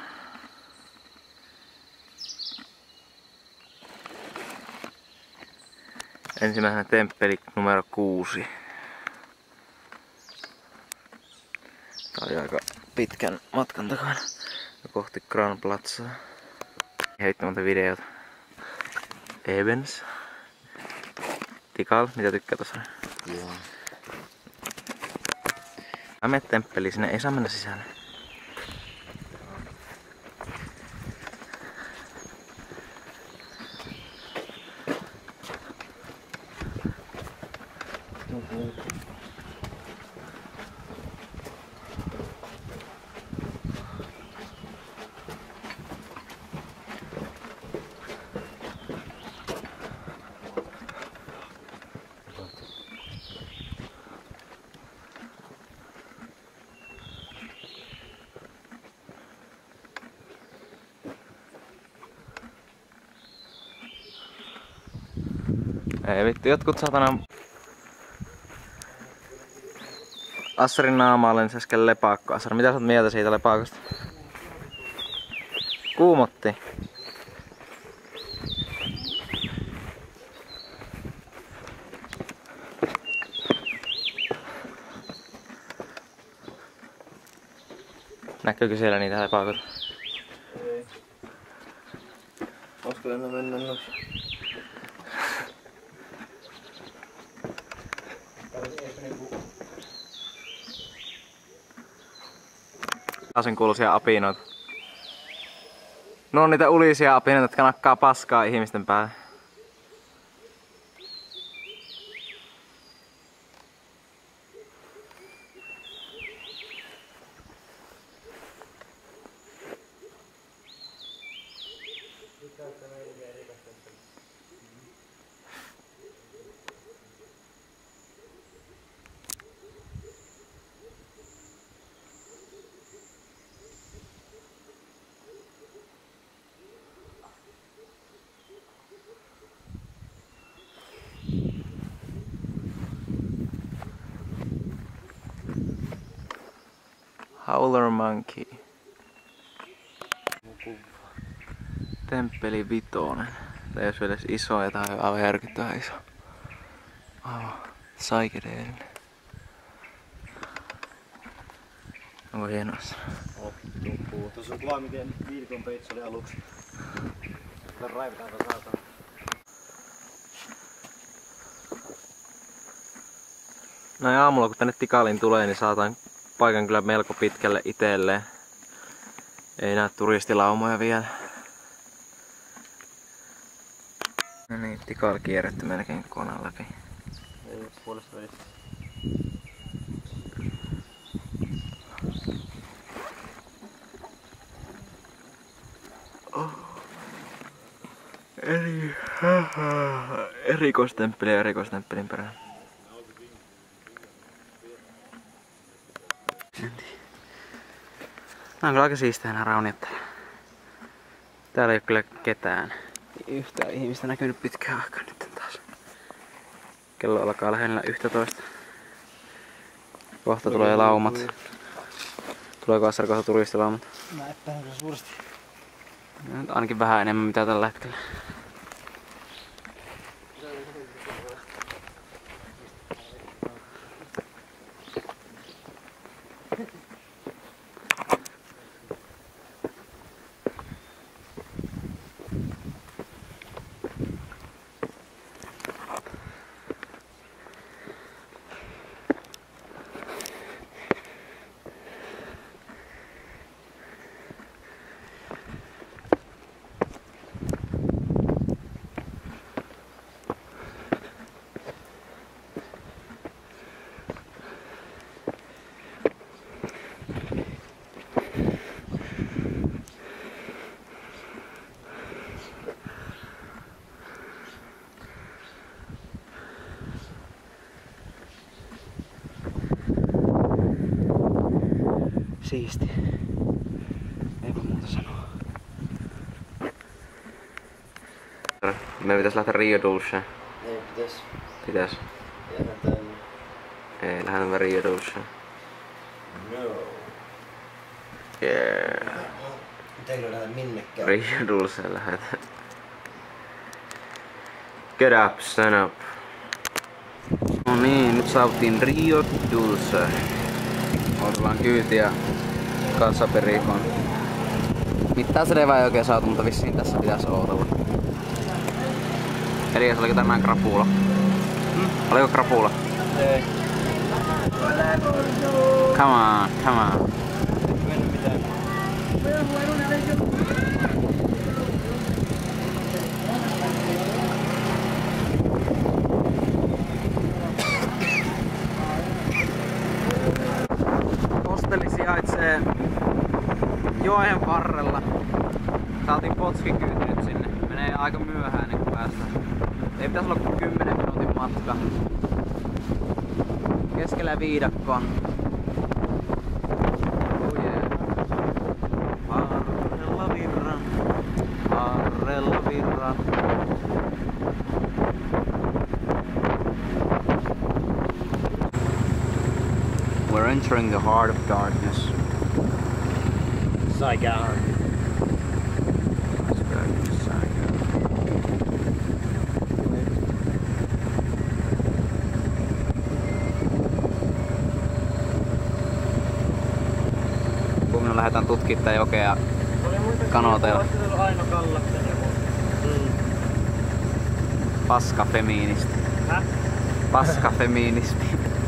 E: Ensimmäisenä temppeli numero kuusi. Tää oli aika pitkän matkan takana kohti Grand Plazaa. Heitti monta videota. Evans. Tikal, mitä tykkää tossa?
A: Joo.
E: Mä menen temppeliin, sinne ei saa mennä sisälle. Ei vittu, jotkut satana Assarin naamaalle niin äsken lepakko. Assar, mitä sä oot mieltä siitä lepakosta? Kuumotti. Näkyykö siellä niitä lepakoita?
A: Ei. Olisiko ne mennä noissa?
E: Asin kuuluisia apinoita. No on niitä ulisia apinoita, jotka nakkaa paskaa ihmisten päälle. Howler Monkey. Temppeli vitonen. Tää ei oo edes iso ja tää on aivan järkyttävän iso. Aivan saikedeellinen. Onko hienoa?
B: Oh, tuppuu. Tuossa on kuvaa miten viidikon peitsi oli aluksi. Tää raivataan tää saatana.
E: Näin aamulla kun tänne Tikaliin tulee, niin saatan paikan kyllä melko pitkälle itselleen. Ei näe turistilaumoja vielä. No niin, Tikal kierretty melkein konan läpi.
B: Ei puolesta välissä.
E: Oh. Eri... erikoistemppeli ja erikoistemppelin perään. Nää on kyllä aika siistejä nää rauniot täällä. Täällä ei oo kyllä ketään. Ei yhtään ihmistä näkynyt pitkään aikaa nyt taas. Kello alkaa lähellä yksitoista. Kohta tulee laumat. Tuleeko Assar kohta turistilaumat?
C: Mä epäilen kyllä suuresti.
E: Ainakin vähän enemmän mitä tällä hetkellä. Siisti. Eipä muuta sanoa. Meidän pitäis lähteä Rio Dulceen.
A: Ei pitäis.
E: Pitäis.
A: Jäädään tänne.
E: Hei, lähdetään Rio Dulce.
B: No.
E: Yeah.
C: Pitääkö lähteä minnekään?
E: Rio Dulce lähdetään. Get up, stand up. No niin, nyt saavuttiin Rio Dulce. Odotellaan kyytiä Casapericon. Mitään se ei oikein saatu, mutta vissiin tässä pitäisi odotella. Elias, oliko tänään krapula? Hmm? Oliko krapula?
C: Ei.
E: Come on, come on.
C: Ei mennyt mitään.
E: Hostelli sijaitsee joen varrella. Saatiin potskikyyti nyt sinne. Menee aika myöhään ennen kuin päästään. Ei pitäisi olla kuin kymmenen minuutin matka. Keskellä viidakkoa. Oh yeah. Harrella virran. Harrella virran. We're entering the heart of darkness.
B: Saigon.
E: Huomenna lähdetään tutkimaan tää jokea kanoteilla.
B: Aino Kallaksen joku. Mm.
E: Paska feministi.
B: Häh?
E: Paska feministi.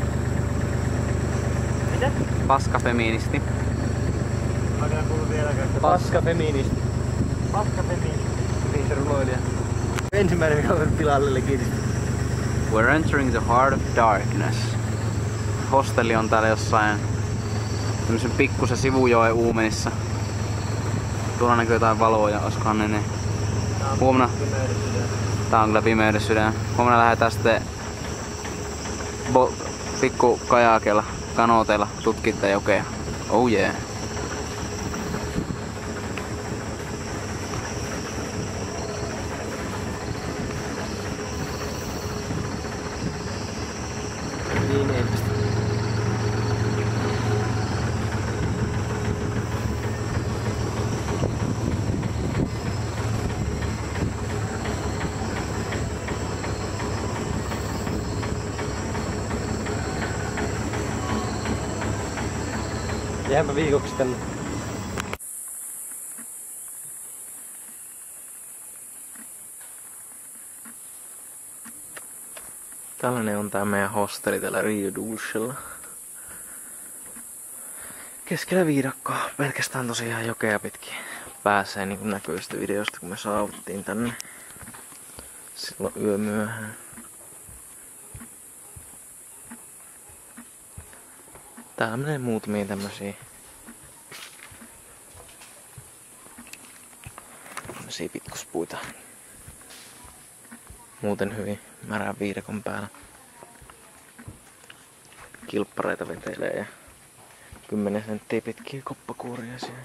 B: Mitä?
E: Paska feministi.
B: Mä en kuulu vieläkään.
C: Paska feministi.
B: Paska feministi.
C: Viisaruloilija. Ensimmäinen kaveri pilalle kiitos.
E: We're entering the heart of darkness. Hostelli on täällä jossain tämmösen pikkusen sivujoen uumenissa. Tuolla näkyy jotain valoja, oskohan ne ne. Huomenna. Tää on kyllä pimeyden sydän. Huomenna lähdetään sitten bo- pikku kajakella, kanooteilla tutkimaan jokea. Oh yeah.
C: Niin eeppistä. Jääpä viikoksi tänne.
E: Tällainen on tää meidän hostelli täällä Rio Dulcella. Keskellä viidakkoa. Pelkästään tosiaan jokea pitkin pääsee, niin kuin näkyy sitä videosta, kun me saavuttiin tänne silloin yömyöhään. Täällä menee muutamia tämmösiä tämmösiä pitkospuita. Muuten hyvin märän viidakon päällä. Kilppareita vetelee ja kymmenen senttiä pitkiä koppakuuria siellä.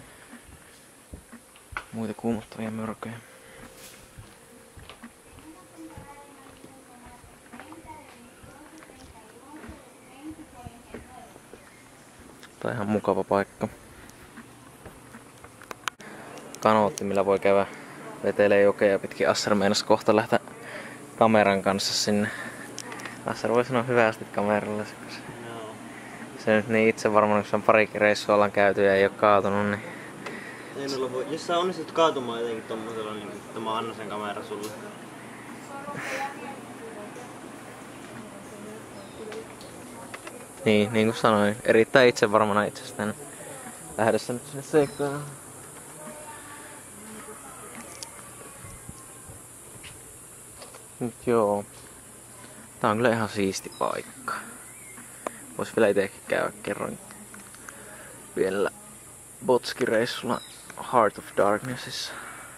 E: Muita kuumottavia mörköjä. Tää on ihan mukava paikka. Kanootti, millä voi käydä vetelee jokea pitkin. Asser meinas kohta lähteä kameran kanssa sinne. Asser voi sanoa hyvästi kameralla.
B: No.
E: Se nyt niin itse varmaan, kun se on parikin reissua ollaan käyty ja ei oo kaatunut, niin...
B: Ei meillä voi... Jos sä onnistut kaatumaan jotenkin tommosella, niin että mä annan sen kamera sulle.
E: Niin, niin kuin sanoin, erittäin itse varmana itsestään. Lähdessä nyt sinne seikkaan. Nyt joo. Tää on kyllä ihan siisti paikka. Vois vielä itekin käydä kerran pienellä botskireissulla Heart of Darknessissa.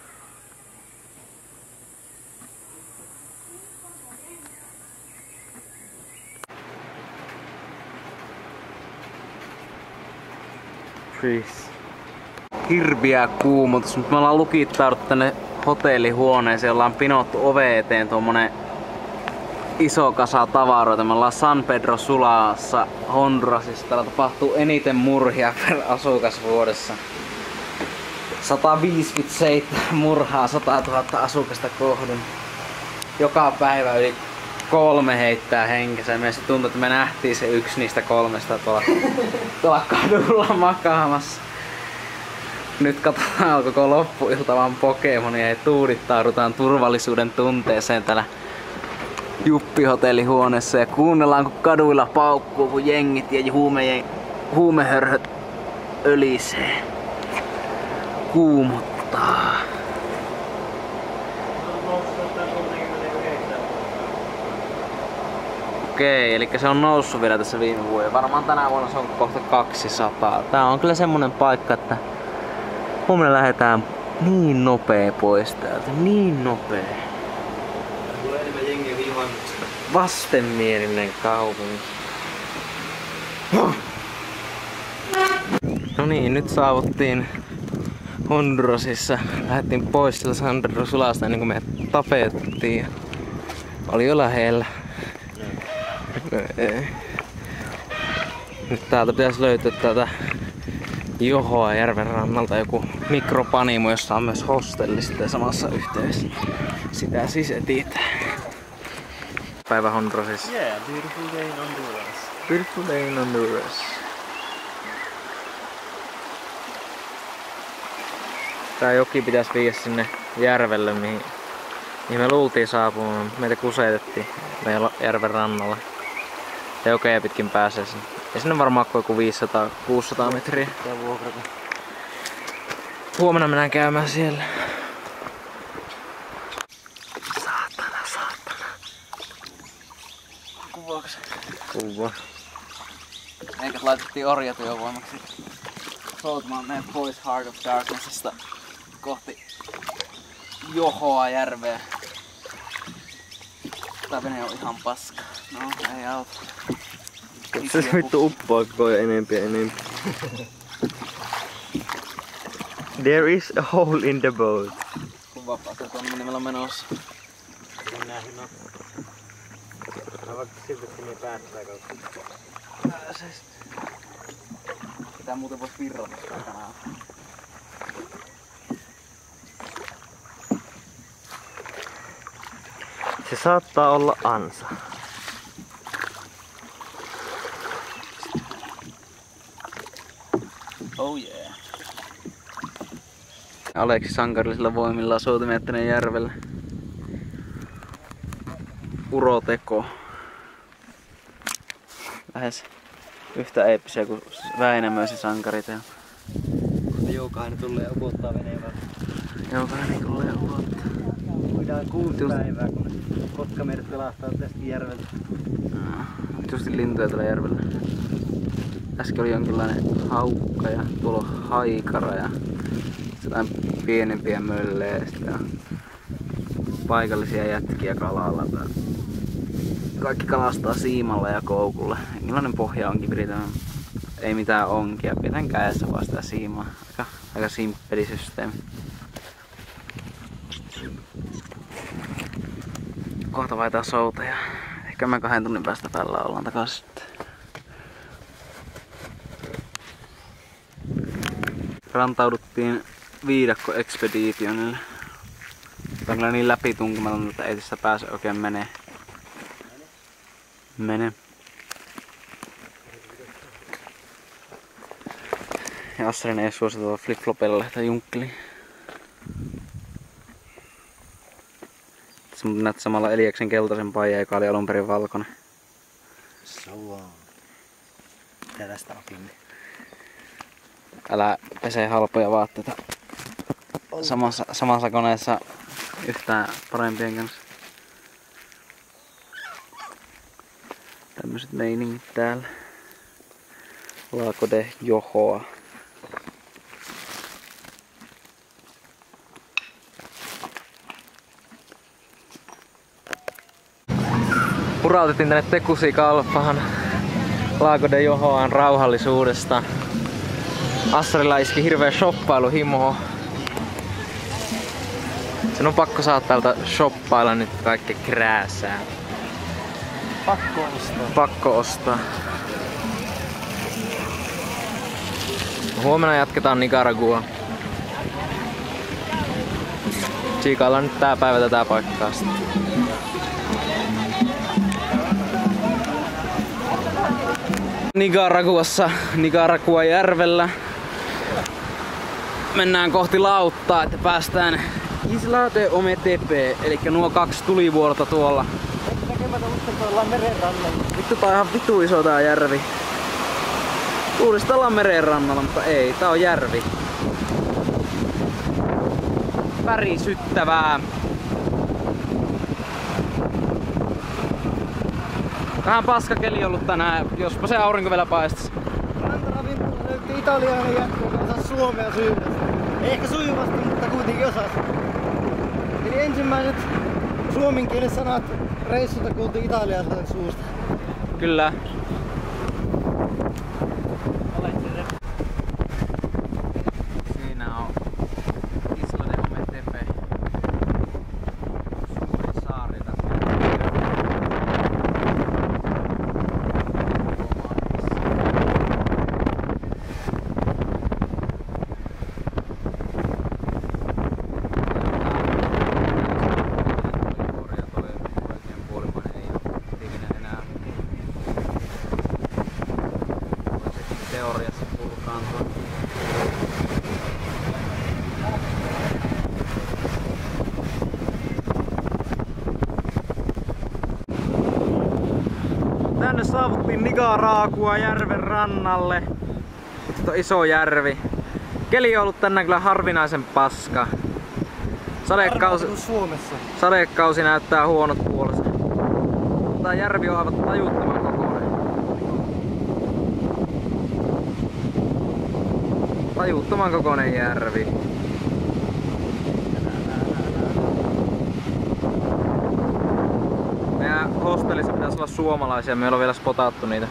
E: Hirviä kuumotus, mutta me ollaan lukittaudut tänne hotellihuoneeseen, ollaan pinottu ove eteen tuommoinen iso kasa tavaroita. Me ollaan San Pedro Sulassa, Hondurasissa. Täällä tapahtuu eniten murhia per asukas vuodessa. sata viisikymmentäseitsemän murhaa sata tuhatta asukasta kohden. Joka päivä yli kolme heittää henkensä. Meistä tuntuu, että me nähtiin se yksi niistä kolmesta tuolla, tuolla kadulla makaamassa. Nyt katsotaan koko loppuilta vaan Pokemonia ja tuudittaudutaan turvallisuuden tunteeseen täällä Juppi-hotellihuoneessa ja kuunnellaan kun kaduilla paukkuu kun jengit ja huume, huumehörhöt ölisee. Kuumottaa. Okei, eli se on noussut vielä tässä viime vuonna. Varmaan tänä vuonna se on kohta kaksisataa. Tää on kyllä semmonen paikka, että huomenna lähdetään niin nopee pois täältä. Niin nopee.
C: Tulee enemmän jengiä viivan.
E: Vastenmielinen kaupunki. No niin, nyt saavuttiin Hondurasissa. Lähdettiin pois sillä San Pedro Sulasta ennen kuin me tapettiin. Oli jo lähellä. Nyt täältä pitäisi löytyä täältä Johoa järven rannalta joku mikropanimo, jossa on myös hostelli sitten samassa yhteydessä. Sitä siis etsitään. Päivä Hondurasissa.
B: Yeah, beautiful day in Honduras.
E: Beautiful day in Honduras. Tää joki pitäisi viedä sinne järvelle, mihin, mihin me luultiin saapumaan. Meitä kusetettiin meidän järven rannalla. Ja jokea pitkin pääsee sinne. Ja sinne varmaan joku viisisataa kuusisataa metriä.
C: Tää vuokrata.
E: Huomenna mennään käymään siellä. Saatana, saatana. Kuvaaks? Kuva. Eikä laitettiin orjatyövoimaksi soutamaan meidän pois Heart of Darknessista kohti Johoa järveä. Tää vene on ihan paska. No, ei auta.
C: Se vittu uppaa koko ajan enempi ja enempi. There is a hole in the boat.
E: Kun vapaata tonne meillä on menossa.
C: Mennään hinnoin. Mä vaikka siltä sinne päättää kautta.
E: Pääses. Pitää muuten vois virrata aikanaan.
C: Se saattaa olla ansa.
E: Oh yeah. Aleksi sankarillisilla voimillaan soutimme tänne järvelle. Uroteko. Lähes yhtä eeppisiä kuin Väinämöisen sankarit.
C: Jokainen tulee upottaa veneen vaan.
E: Jokainen tulee upottaa.
C: Voidaan kuusi päivää kun kotka meidät pelastaa tästä järveltä.
E: Justi lintuja tällä järvellä. Äsken oli jonkinlainen haukka ja tuolla on haikara ja jotain pienempiä möllejä ja sitten on paikallisia jätkiä kalalla. Kaikki kalastaa siimalla ja koukulla. Millainen pohja onkin pidetään? Ei mitään onkia, pidetään kädessä vaan sitä siimaa. Aika, aika simppeli systeemi. Kohta vaihtaa souta ja ehkä mä kahden tunnin päästä päällä ollaan takaisin sitten. Rantauduttiin viidakko expeditionille. Tämä on kyllä niin läpitunkimaton, että ei tästä pääse oikein menee. Mene. Ja Asserin ei suositella flip-flopilla lähteä junkkeliin. Tässä näet samalla Eliaksen keltaisen paijan, joka oli alun perin valkoinen.
C: So on. Mitä tästä opimme?
E: Älä pesee halpoja vaatteita samassa, samassa koneessa yhtään parempien kanssa. Tämmöset meiningit täällä. Lago de Johoa. Purautettiin tänne Tegucigalpahan Lago de Johoan rauhallisuudesta. Assarilla iski hirveä shoppailuhimo. Sen on pakko saada täältä shoppailla nyt kaikki krääsää.
C: Pakko ostaa.
E: Pakko ostaa. Huomenna jatketaan Nicaraguaa. Chicailla on nyt tää päivä tätä paikkaa sitten. Nicaraguassa, Nicaragua järvellä. Mennään kohti lauttaa, että päästään Isla de Ometepe, eli nuo kaksi tulivuorta tuolla.
C: Näkemättä mutta ollaan meren rannalla.
E: Vittu, tää on ihan vittu iso tää järvi. Luulisi ollaan meren rannalla, mutta ei, tää on järvi. Värisyttävää. Vähän paskakeli ollut tänään, jospa se aurinko vielä paistas.
C: Rantaravintolassa löytyi italialainen jätkä, joka osasi suomea sujuvasti. Ei ehkä sujuvasti, mutta kuitenkin osasi. Eli ensimmäiset suomenkieliset sanat reissulta kuultiin italialaisen suusta.
E: Kyllä. Siinä on Isla de Ometepe. Suuri saari tässä. Teoriassa purkaantua. Tänne saavuttiin Nicaragua järven rannalle. Nyt on iso järvi. Keli on ollut tänään kyllä harvinaisen paska. Sadekausi,
C: Suomessa.
E: sadekausi näyttää huonot puolensa. Tää järvi on aivan tajuttoman kokoinen. Tajuttoman kokoinen järvi. Meidän hostellissa pitäisi olla suomalaisia, meillä on vielä spotattu niitä.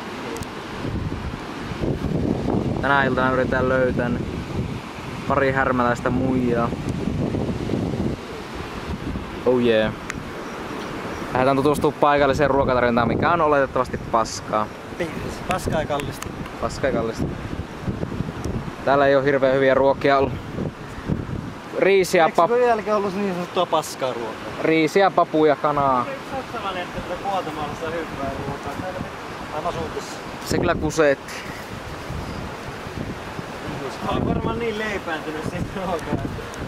E: Tänä iltana yritetään löytää pari härmäläistä muijaa. Oh yeah. Lähdetään tutustua paikalliseen ruokatarjontaan, mikä on oletettavasti paskaa.
C: Paskaa ja kallista.
E: Paskaa ja kallista. Täällä ei oo hirveän hyviä ruokia ollut. Riisiä,
C: Eikö
E: pap...
C: sen jälkeen ollut niin sanottua paskaa ruokaa?
E: Riisiä, papuja, kanaa.
C: Saksalainen, että tätä Guatemalassa on hyvää ruokaa. Täällä mä asun tässä.
E: Se kyllä kuseetti.
C: Mä oon varmaan niin leipääntynyt siitä ruokaa.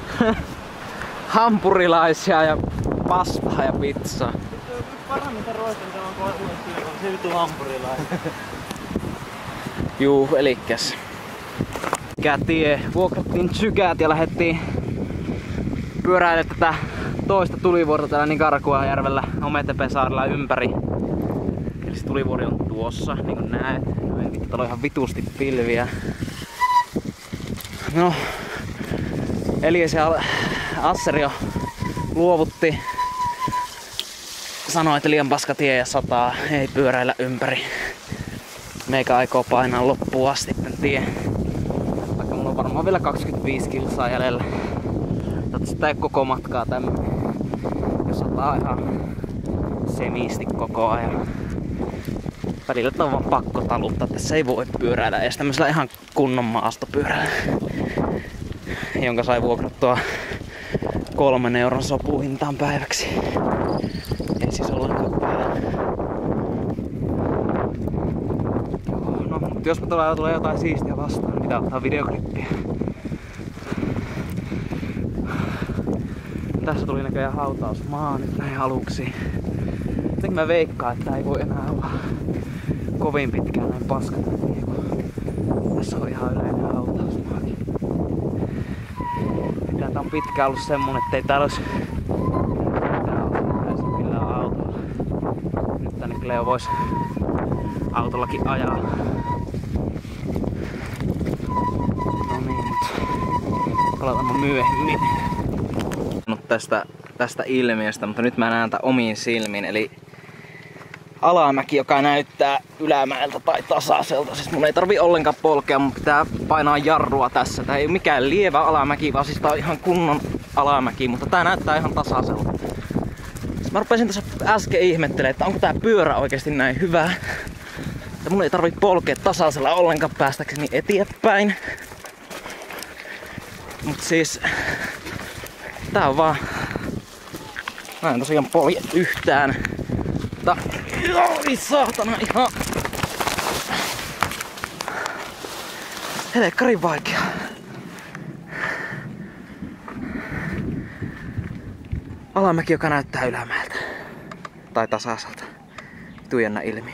E: Hampurilaisia ja pastaa ja pizzaa.
C: Parhaimminta ruokaa, mitä mä oon kohdannut, on se vitu hampurilainen.
E: Juu, elikkäs. Mikä tie? Vuokrattiin sykät ja lähdettiin pyöräilemään tätä toista tulivuorta täällä Nicaraguan järvellä Ometepe saarella ympäri. Eli se tulivuori on tuossa, niin kuin näet. Noin vittu, täällä on ihan vitusti pilviä. No, Elias ja Asserio luovutti. Sanoi, että liian paska tie ja sataa, ei pyöräillä ympäri. Meikä aikoo painaa loppuun asti tän tie. Vaikka mulla on varmaan vielä kaksikymmentäviisi kilsaa jäljellä. Toivottavasti tää ei koko matkaa tämmönen. Jos sataa ihan semisti koko ajan. Välillä on vaan pakko taluttaa, tässä ei voi pyöräillä edes tämmöisellä ihan kunnon maastopyörällä. Jonka sai vuokrattua kolmen euron sopuhintaan päiväksi. Ei siis ollenkaan paljon. No, mutta jos me tulee, tulee jotain siistiä vastaan, niin pitää ottaa videoklippiä. Tässä tuli näköjään hautausmaa nyt näin aluksi. Jotenkin mä veikkaan, että ei voi enää olla kovin pitkään näin paskat. Tässä on ihan yleinen hautausmaakin. Tää on pitkään ollut semmonen, ettei täällä olisi millään autolla. Nyt tänne Cleo vois autollakin ajaa. No niin, mut palataan myöhemmin. Tästä, tästä ilmiöstä, mutta nyt mä näen tämän omiin silmiin, eli alamäki, joka näyttää ylämäeltä tai tasaiselta. Siis mun ei tarvi ollenkaan polkea, mun pitää painaa jarrua tässä. Tää ei ole mikään lievä alamäki, vaan siis tää on ihan kunnon alamäki, mutta tää näyttää ihan tasaiselta. Mä rupesin tässä äsken ihmettelemään, että onko tää pyörä oikeesti näin hyvä. Että mun ei tarvitse polkea tasaisella ollenkaan päästäkseni eteenpäin. Mut siis... Tää on vaan... Mä en tosiaan polje yhtään. Mutta... Oi saatana ihan... Helekkarin vaikea. Alamäki, joka näyttää ylämäeltä. Tai tasaiselta. Vitu jännä ilmiö.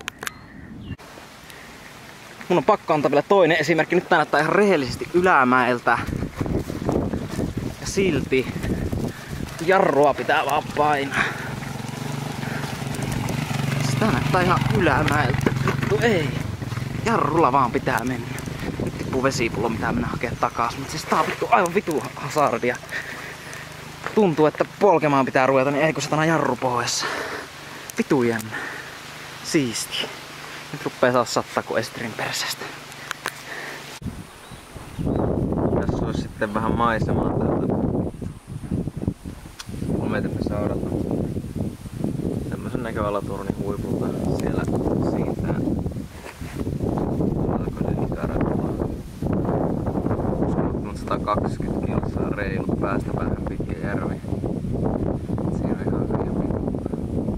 E: Mun on pakko antaa vielä toinen esimerkki. Nyt tää näyttää ihan rehellisesti ylämäeltä. Ja silti jarrua pitää vaan painaa. Tää näyttää ihan ylämäeltä. Vittu ei. Jarrulla vaan pitää mennä. Nyt tippuu vesipullo, mitä mennä hakea takas. Mut siis tää on vittu aivan vitu hazardia. Tuntuu, että polkemaan pitää ruveta, niin ei kun satana jarru pohjassa. Vitu jännä. Siisti. Nyt ruppee taas sattaa kuin Esterin perseestä. Tässä olisi sitten vähän maisemaa täältä. Kolmeetempi saadata. Tämmösen näköalaturnin huipulta siellä siintää. sata kaksikymmentä kilsaa reilut päästä vähän pitkä järvi. Siinä on ihan liian pikkuutta.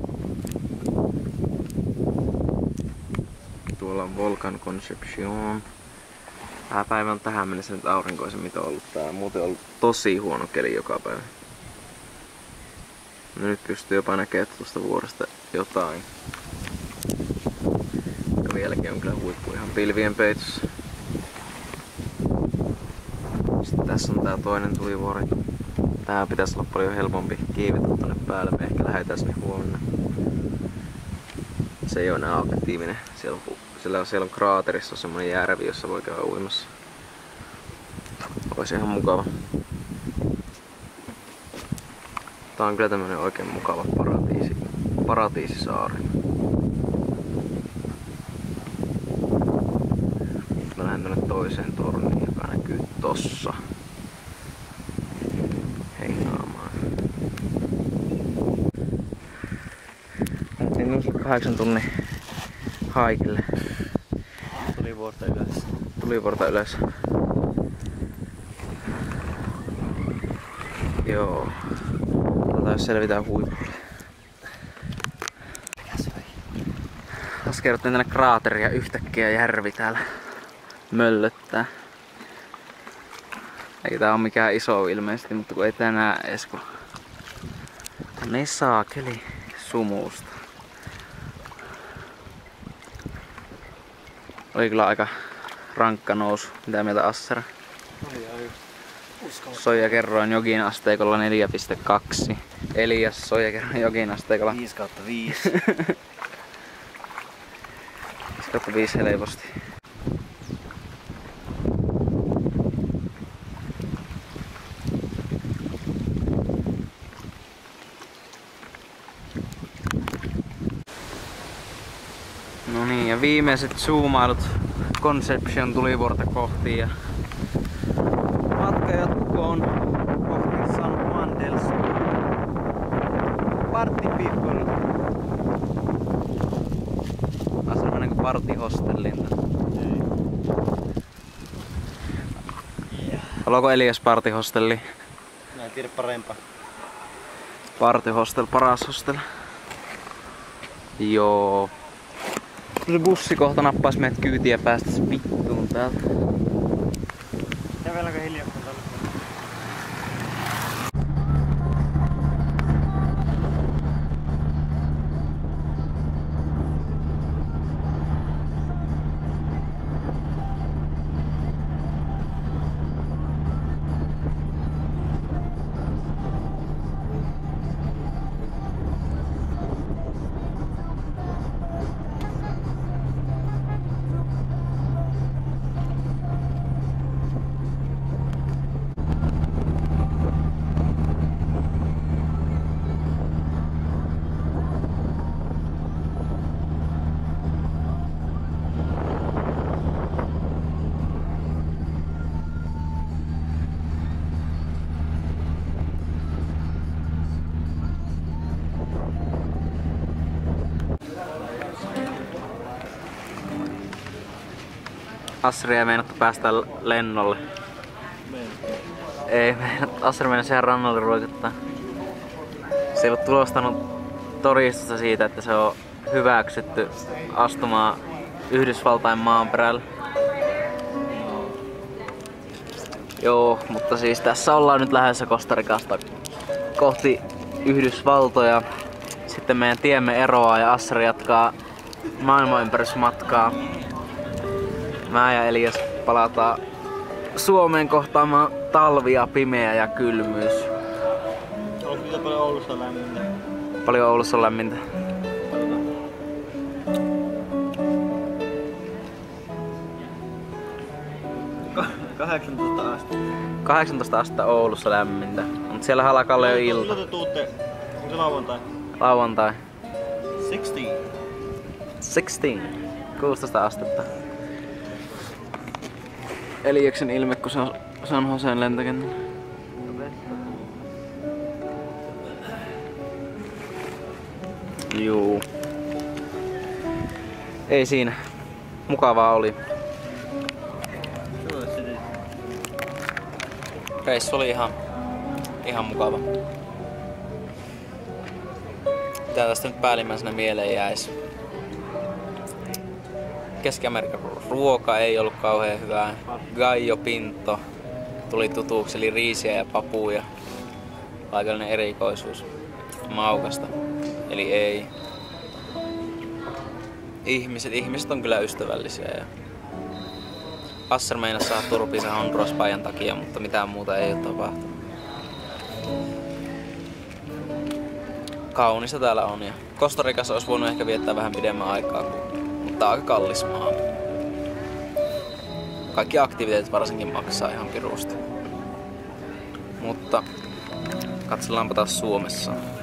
E: Tuolla on Volcan Concepcion. Tää päivä on tähän mennessä nyt aurinkoisen mitä on ollut. Tää on muuten ollut tosi huono keli joka päivä. No nyt pystyy jopa näkemään tuosta vuoresta jotain. Ja vieläkin on kyllä huippu ihan pilvien peitossa. Sitten tässä on tää toinen tulivuori. Tää pitäisi olla paljon helpompi kiivetä tonne päälle. Me ehkä lähdetään sinne huomenna. Se ei oo enää aktiivinen. Siellä on, siellä on, siellä on kraaterissa on semmonen järvi, jossa voi käydä uimassa. Olisi ihan mukava. Tää on kyllä tämmönen oikein mukava paratiisi. Paratiisisaari. Mä lähden tonne toiseen torniin, joka näkyy tossa. Hengaamaan. Lähtiin noin kahdeksan tunnin haikille.
B: Tulivuorta ylös.
E: Tulivuorta ylös. Joo. Katsotaan jos selvitään huipulle. Tässä kerrottiin tänne kraateri ja yhtäkkiä järvi täällä möllöttää. Eikä tää oo mikään iso ilmeisesti, mutta kun ei tänään edes kun on niin saakeli sumuusta. Oli kyllä aika rankka nousu. Mitä mieltä Assera? Soijakerroin jokin asteikolla neljä pilkku kaksi. Elias soijakerroin jokin asteikolla
C: viisi kautta viisi.
E: viisi kautta viisi helposti. No niin, ja viimeiset zoomailut Concepcion tulivuorta kohti ja matka jatkukoon kohti San Juan del Sur. Party people. Taas on niinku partyhostellin. Haluaako Elias partyhostelli?
C: Mä en tiedä parempaa.
E: Partyhostel, paras hostel. Joo. Se bussi kohta nappais meidät kyytiä ja päästäis vittuun täältä.
C: Kävelläkö hiljaa kun tällä?
E: Assri ei meinattu päästä lennolle. Ei, Assri meinasi ihan rannalle ruikuttaa. Se ei ollut tulostanut todistusta siitä, että se on hyväksytty astumaan Yhdysvaltain maanperälle. Joo, mutta siis tässä ollaan nyt lähdössä Costa Ricasta kohti Yhdysvaltoja. Sitten meidän tiemme eroaa ja Assari jatkaa maailmanympärysmatkaa. Mä ja Elias palataan Suomeen kohtaamaan talvia, pimeä ja kylmyys.
B: Onko mitä paljon Oulussa lämmintä?
E: Paljon Oulussa on lämmintä.
B: kahdeksantoista astetta.
E: kahdeksantoista astetta Oulussa lämmintä. Mut siellä alkaa jo ilta.
B: Milloin te tuutte? Onko se lauantai?
E: Lauantai.
B: kuusitoista.
E: kuusitoista. kuusitoista astetta. Eliaksen ilme, kun se on San Joseen lentokentällä. Juu. Ei siinä. Mukavaa oli. Reissu oli ihan, ihan mukava. Mitä tästä nyt päällimmäisenä mieleen jäisi? Keski-Amerikan ruoka ei ollut kauhean hyvää. Gallo Pinto tuli tutuksi, eli riisiä ja papuja. Paikallinen erikoisuus. Maukasta. Eli ei. Ihmiset, ihmiset on kyllä ystävällisiä. Ja Asser meinasi saada turpiinsa Honduras-päijän takia, mutta mitään muuta ei ole tapahtunut. Kaunista täällä on ja Costa Ricassa olisi voinut ehkä viettää vähän pidemmän aikaa, mutta aika kallis maa. Kaikki aktiviteetit varsinkin maksaa ihan pirusti. Mutta katsellaanpa taas Suomessa.